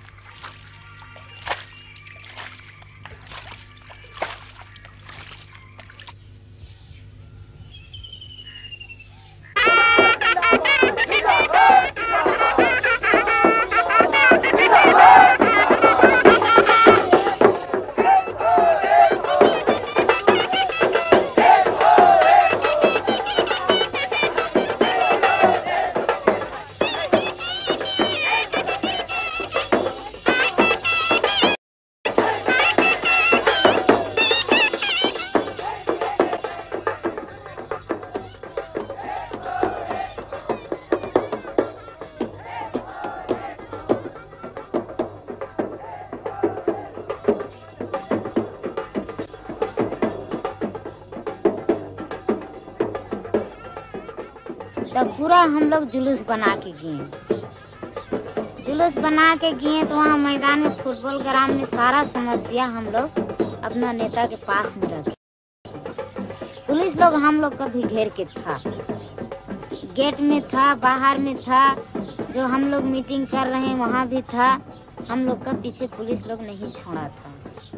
तब पूरा हम लोग जुलूस बना के गए जुलूस बना के गए तो वहाँ मैदान में फुटबॉल ग्राउंड में सारा समस्या हम लोग अपना नेता के पास में रखे। पुलिस लोग हम लोग का भी घेर के था, गेट में था, बाहर में था, जो हम लोग मीटिंग कर रहे हैं वहाँ भी था। हम लोग का पीछे पुलिस लोग नहीं छोड़ा था।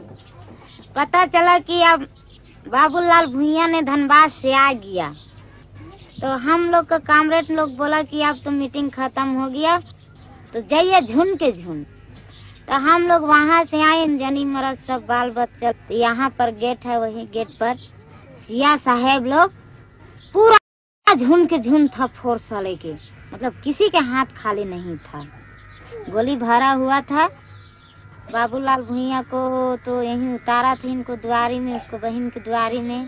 पता चला कि अब बाबूलाल भुइया ने धनबाद से आ गया तो हम लोग का कामरेड लोग बोला कि अब तो मीटिंग खत्म हो गया तो जाइए झुंड के झुंड। तो हम लोग वहाँ से आए, जनी मरद सब बाल बच्चा। यहाँ पर गेट है, वही गेट पर सिया साहेब लोग पूरा झुंड के झुंड था, फोर्स वाले के, मतलब किसी के हाथ खाली नहीं था। गोली भरा हुआ था। बाबूलाल भुइया को तो यहीं उतारा था, इनको दुआरी में, उसको बहन की दुआरी में।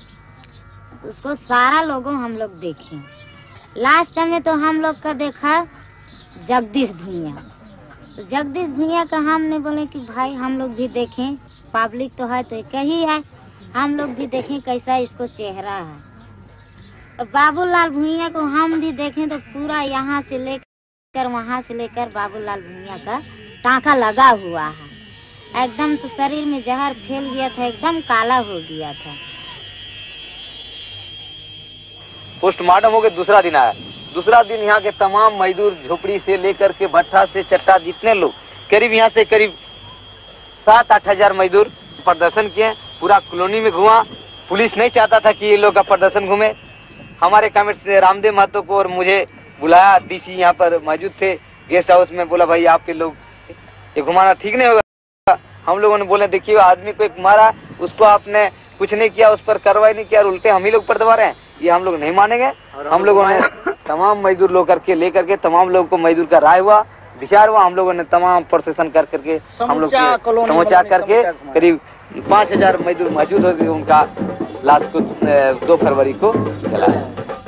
उसको सारा लोगों हम लोग देखे। लास्ट में तो हम लोग का देखा जगदीश भुइया। तो जगदीश भुइया का हमने बोले कि भाई हम लोग भी देखें, पब्लिक तो है तो एक ही है, हम लोग भी देखें कैसा इसको चेहरा है। तो बाबूलाल भुइया को हम भी देखें तो पूरा यहाँ से लेकर वहाँ से लेकर बाबूलाल भुइया का टाँका लगा हुआ है। एकदम तो शरीर में जहर फैल गया था, एकदम काला हो गया था। पोस्टमार्टम हो के दूसरा दिन आया। दूसरा दिन यहाँ के तमाम मजदूर झोपड़ी से लेकर के भट्ठा से चट्टा जितने लोग, करीब यहाँ से करीब सात आठ हजार मजदूर प्रदर्शन किए। पूरा कॉलोनी में घुमा। पुलिस नहीं चाहता था कि ये लोग का प्रदर्शन घूमे। हमारे कमेटी से रामदेव महतो को और मुझे बुलाया। डीसी यहाँ पर मौजूद थे गेस्ट हाउस में। बोला भाई आपके लोग ये घुमाना ठीक नहीं होगा। हम लोगों ने बोले देखिए आदमी को एक मारा, उसको आपने कुछ नहीं किया, उस पर कार्रवाई नहीं किया, उल्टे हम ही लोग पर दबा रहे हैं, ये हम लोग नहीं मानेंगे। हम लोगों ने तमाम मजदूर लोग करके लेकर के तमाम लोगों को मजदूर का राय हुआ, विचार हुआ। हम लोगों ने तमाम प्रोसेसन कर करके हम लोग समूचा करके करीब पाँच हजार मजदूर मौजूद हो गए। उनका लाश को दो फरवरी को जलाया।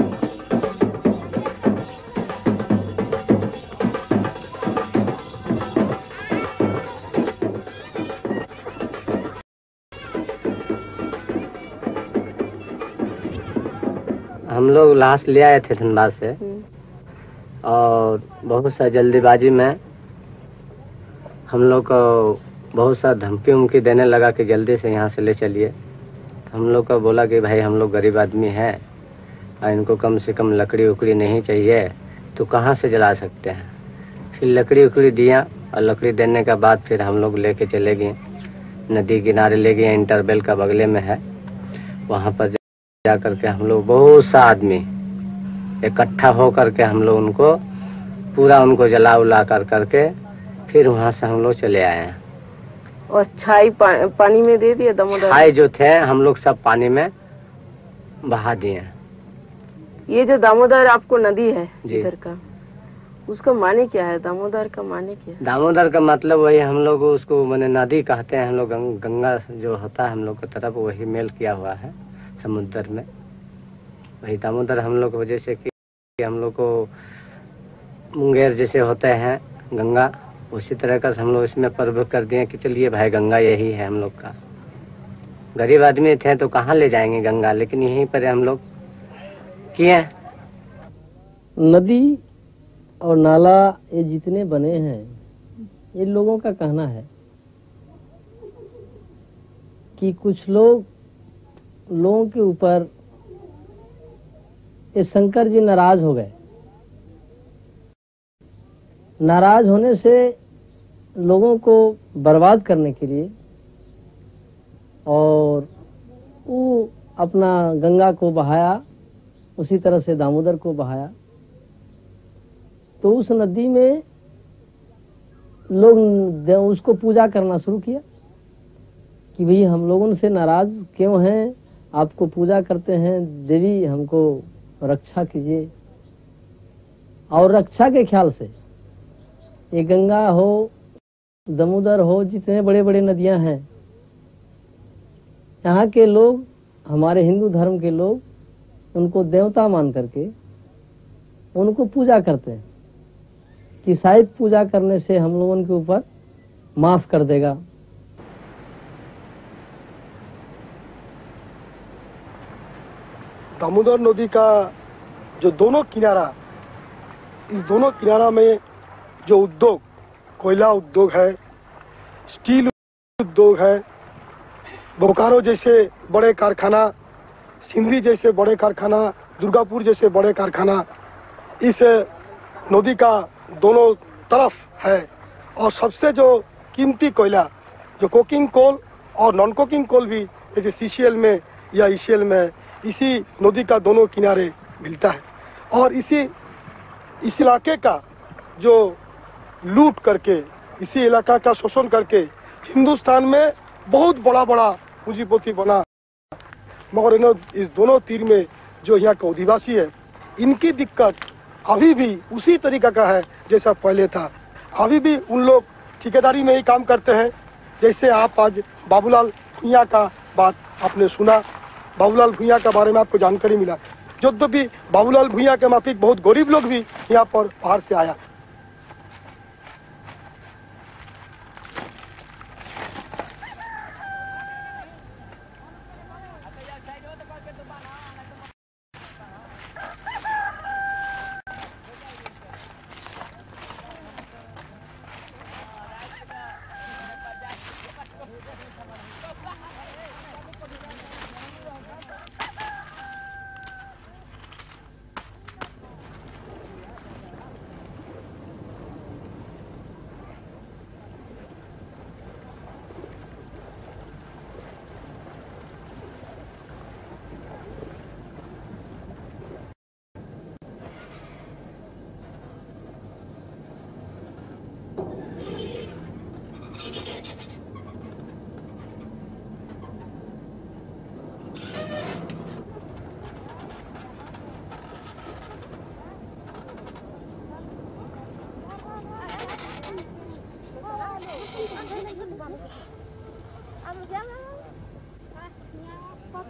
हम लोग लाश ले आए थे धनबाद से और बहुत सा जल्दीबाजी में हम लोग को बहुत सा धमकी उमकी देने लगा कि जल्दी से यहाँ से ले चलिए। तो हम लोग को बोला कि भाई हम लोग गरीब आदमी हैं और इनको कम से कम लकड़ी उकड़ी नहीं चाहिए, तो कहाँ से जला सकते हैं। फिर लकड़ी उकड़ी दिया और लकड़ी देने के बाद फिर हम लोग लेके चले गए नदी किनारे, ले गए इंटरवेल का बगले में है। वहाँ पर जा करके हम लोग बहुत सा आदमी इकट्ठा हो करके हम लोग उनको पूरा उनको जला उला कर करके फिर वहाँ से हम लोग चले आए हैं। और छाई पा, पानी में दे दिए दामोदर? छाई जो थे हम लोग सब पानी में बहा दिए। ये जो दामोदर आपको नदी है इधर का, उसका माने क्या है? दामोदर का माने क्या है? दामोदर का मतलब वही हम लोग उसको मैंने नदी कहते हैं। हम लोग गंगा जो होता है हम लोग की तरफ वही मेल किया हुआ है समुद्र में। वही दामोदर हम लोग को जैसे कि हम लोग को मुंगेर जैसे होते हैं गंगा, उसी तरह का हम लोग इसमें पर्व कर दिए कि चलिए भाई गंगा यही है हम लोग का। गरीब आदमी थे तो कहाँ ले जाएंगे गंगा, लेकिन यहीं पर हम लोग किए। नदी और नाला ये जितने बने हैं ये लोगों का कहना है कि कुछ लोग लोगों के ऊपर ये शंकर जी नाराज हो गए। नाराज होने से लोगों को बर्बाद करने के लिए और वो अपना गंगा को बहाया, उसी तरह से दामोदर को बहाया। तो उस नदी में लोग उसको पूजा करना शुरू किया कि भाई हम लोगों से नाराज क्यों हैं, आपको पूजा करते हैं, देवी हमको रक्षा कीजिए। और रक्षा के ख्याल से ये गंगा हो, दामोदर हो, जितने बड़े बड़े नदियां हैं, यहाँ के लोग, हमारे हिंदू धर्म के लोग उनको देवता मान करके उनको पूजा करते हैं कि शायद पूजा करने से हम लोगों के ऊपर माफ कर देगा। दामोदर नदी का जो दोनों किनारा, इस दोनों किनारा में जो उद्योग, कोयला उद्योग है, स्टील उद्योग है, बोकारो जैसे बड़े कारखाना, सिंदरी जैसे बड़े कारखाना, दुर्गापुर जैसे बड़े कारखाना इस नदी का दोनों तरफ है। और सबसे जो कीमती कोयला जो कोकिंग कोल और नॉन कोकिंग कोल भी जैसे सीसीएल में या ईसीएल में इसी नदी का दोनों किनारे मिलता है। और इसी इस इलाके का जो लूट करके, इसी इलाका का शोषण करके हिंदुस्तान में बहुत बड़ा बड़ा पूंजीपति बना। मगर इन इस दोनों तीर में जो यहाँ का आदिवासी है, इनकी दिक्कत अभी भी उसी तरीका का है जैसा पहले था। अभी भी उन लोग ठेकेदारी में ही काम करते हैं। जैसे आप आज बाबूलाल भुइयां का बात आपने सुना, बाबूलाल भुइयां के बारे में आपको जानकारी मिला। जो तो भी बाबूलाल भुइयां के माफिक बहुत गरीब लोग भी यहाँ पर बाहर से आया।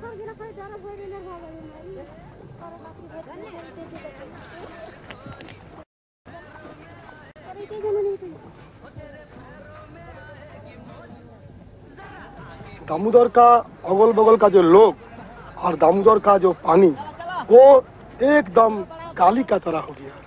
दामोदर का अगल बगल का जो लोग और दामोदर का जो पानी वो एकदम काली का तरह हो गया।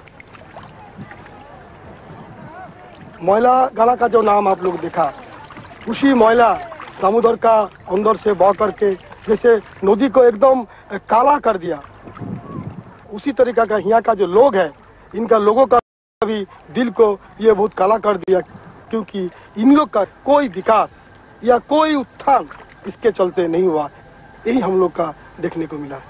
मोयला गाला का जो नाम आप लोग देखा, उसी मोयला दामोदर का अंदर से बह करके जैसे नदी को एकदम काला कर दिया। उसी तरीका का यहाँ का जो लोग है, इनका लोगों का भी दिल को ये बहुत काला कर दिया, क्योंकि इन लोग का कोई विकास या कोई उत्थान इसके चलते नहीं हुआ। यही हम लोग का देखने को मिला।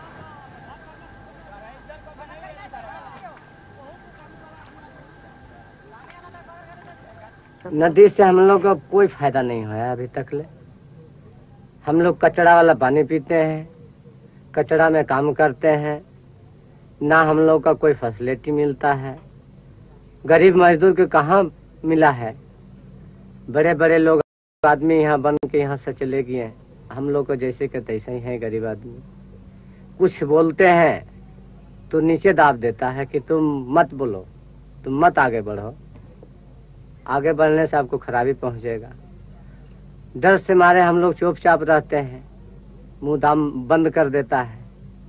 नदी से हम लोग को कोई फायदा नहीं हुआ अभी तक ले। हम लोग कचड़ा वाला पानी पीते हैं, कचड़ा में काम करते हैं, ना हम लोग का कोई फैसिलिटी मिलता है। गरीब मजदूर को कहाँ मिला है? बड़े बड़े लोग आदमी यहाँ बन के यहाँ से चले गए हैं। हम लोग को जैसे के तैसे ही है गरीब आदमी। कुछ बोलते हैं तो नीचे दाब देता है कि तुम मत बोलो, तुम मत आगे बढ़ो। आगे बढ़ने से आपको खराबी पहुंचेगा। डर से मारे हम लोग चुपचाप रहते हैं, मुंह दाम बंद कर देता है।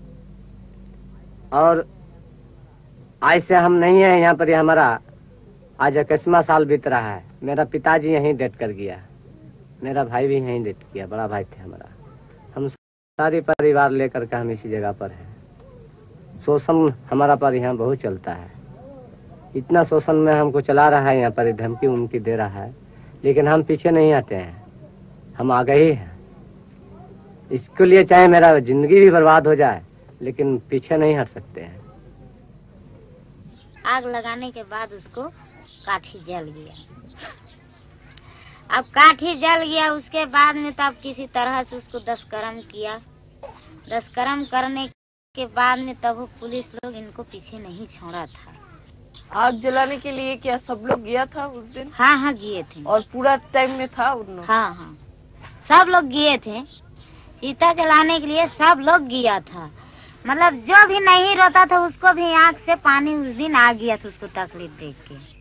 और ऐसे हम नहीं है यहाँ पर। हमारा आज इक्कीसवां साल बीत रहा है। मेरा पिताजी यहीं डेथ कर गया, मेरा भाई भी यहीं डेथ किया, बड़ा भाई थे हमारा। हम सारी परिवार लेकर के हम इसी जगह पर हैं। शोषण हमारा पर यहाँ बहुत चलता है। इतना शोषण में हमको चला रहा है यहाँ पर, धमकी उमकी दे रहा है, लेकिन हम पीछे नहीं आते हैं, हम आगे ही हैं। इसके लिए चाहे मेरा जिंदगी भी बर्बाद हो जाए, लेकिन पीछे नहीं हट सकते हैं। आग लगाने के बाद उसको काठी जल गया। अब काठी जल गया, उसके बाद में तो अब किसी तरह से उसको दशकर्म किया। दशकर्म करने के बाद में तब वो पुलिस लोग इनको पीछे नहीं छोड़ा था। आग जलाने के लिए क्या सब लोग गया था उस दिन? हाँ हाँ गए थे। और पूरा टाइम में था उन लोग? हाँ हाँ सब लोग गए थे। सीता जलाने के लिए सब लोग गया था। मतलब जो भी नहीं रोता था उसको भी आँख से पानी उस दिन आ गया था, उसको तकलीफ देख के।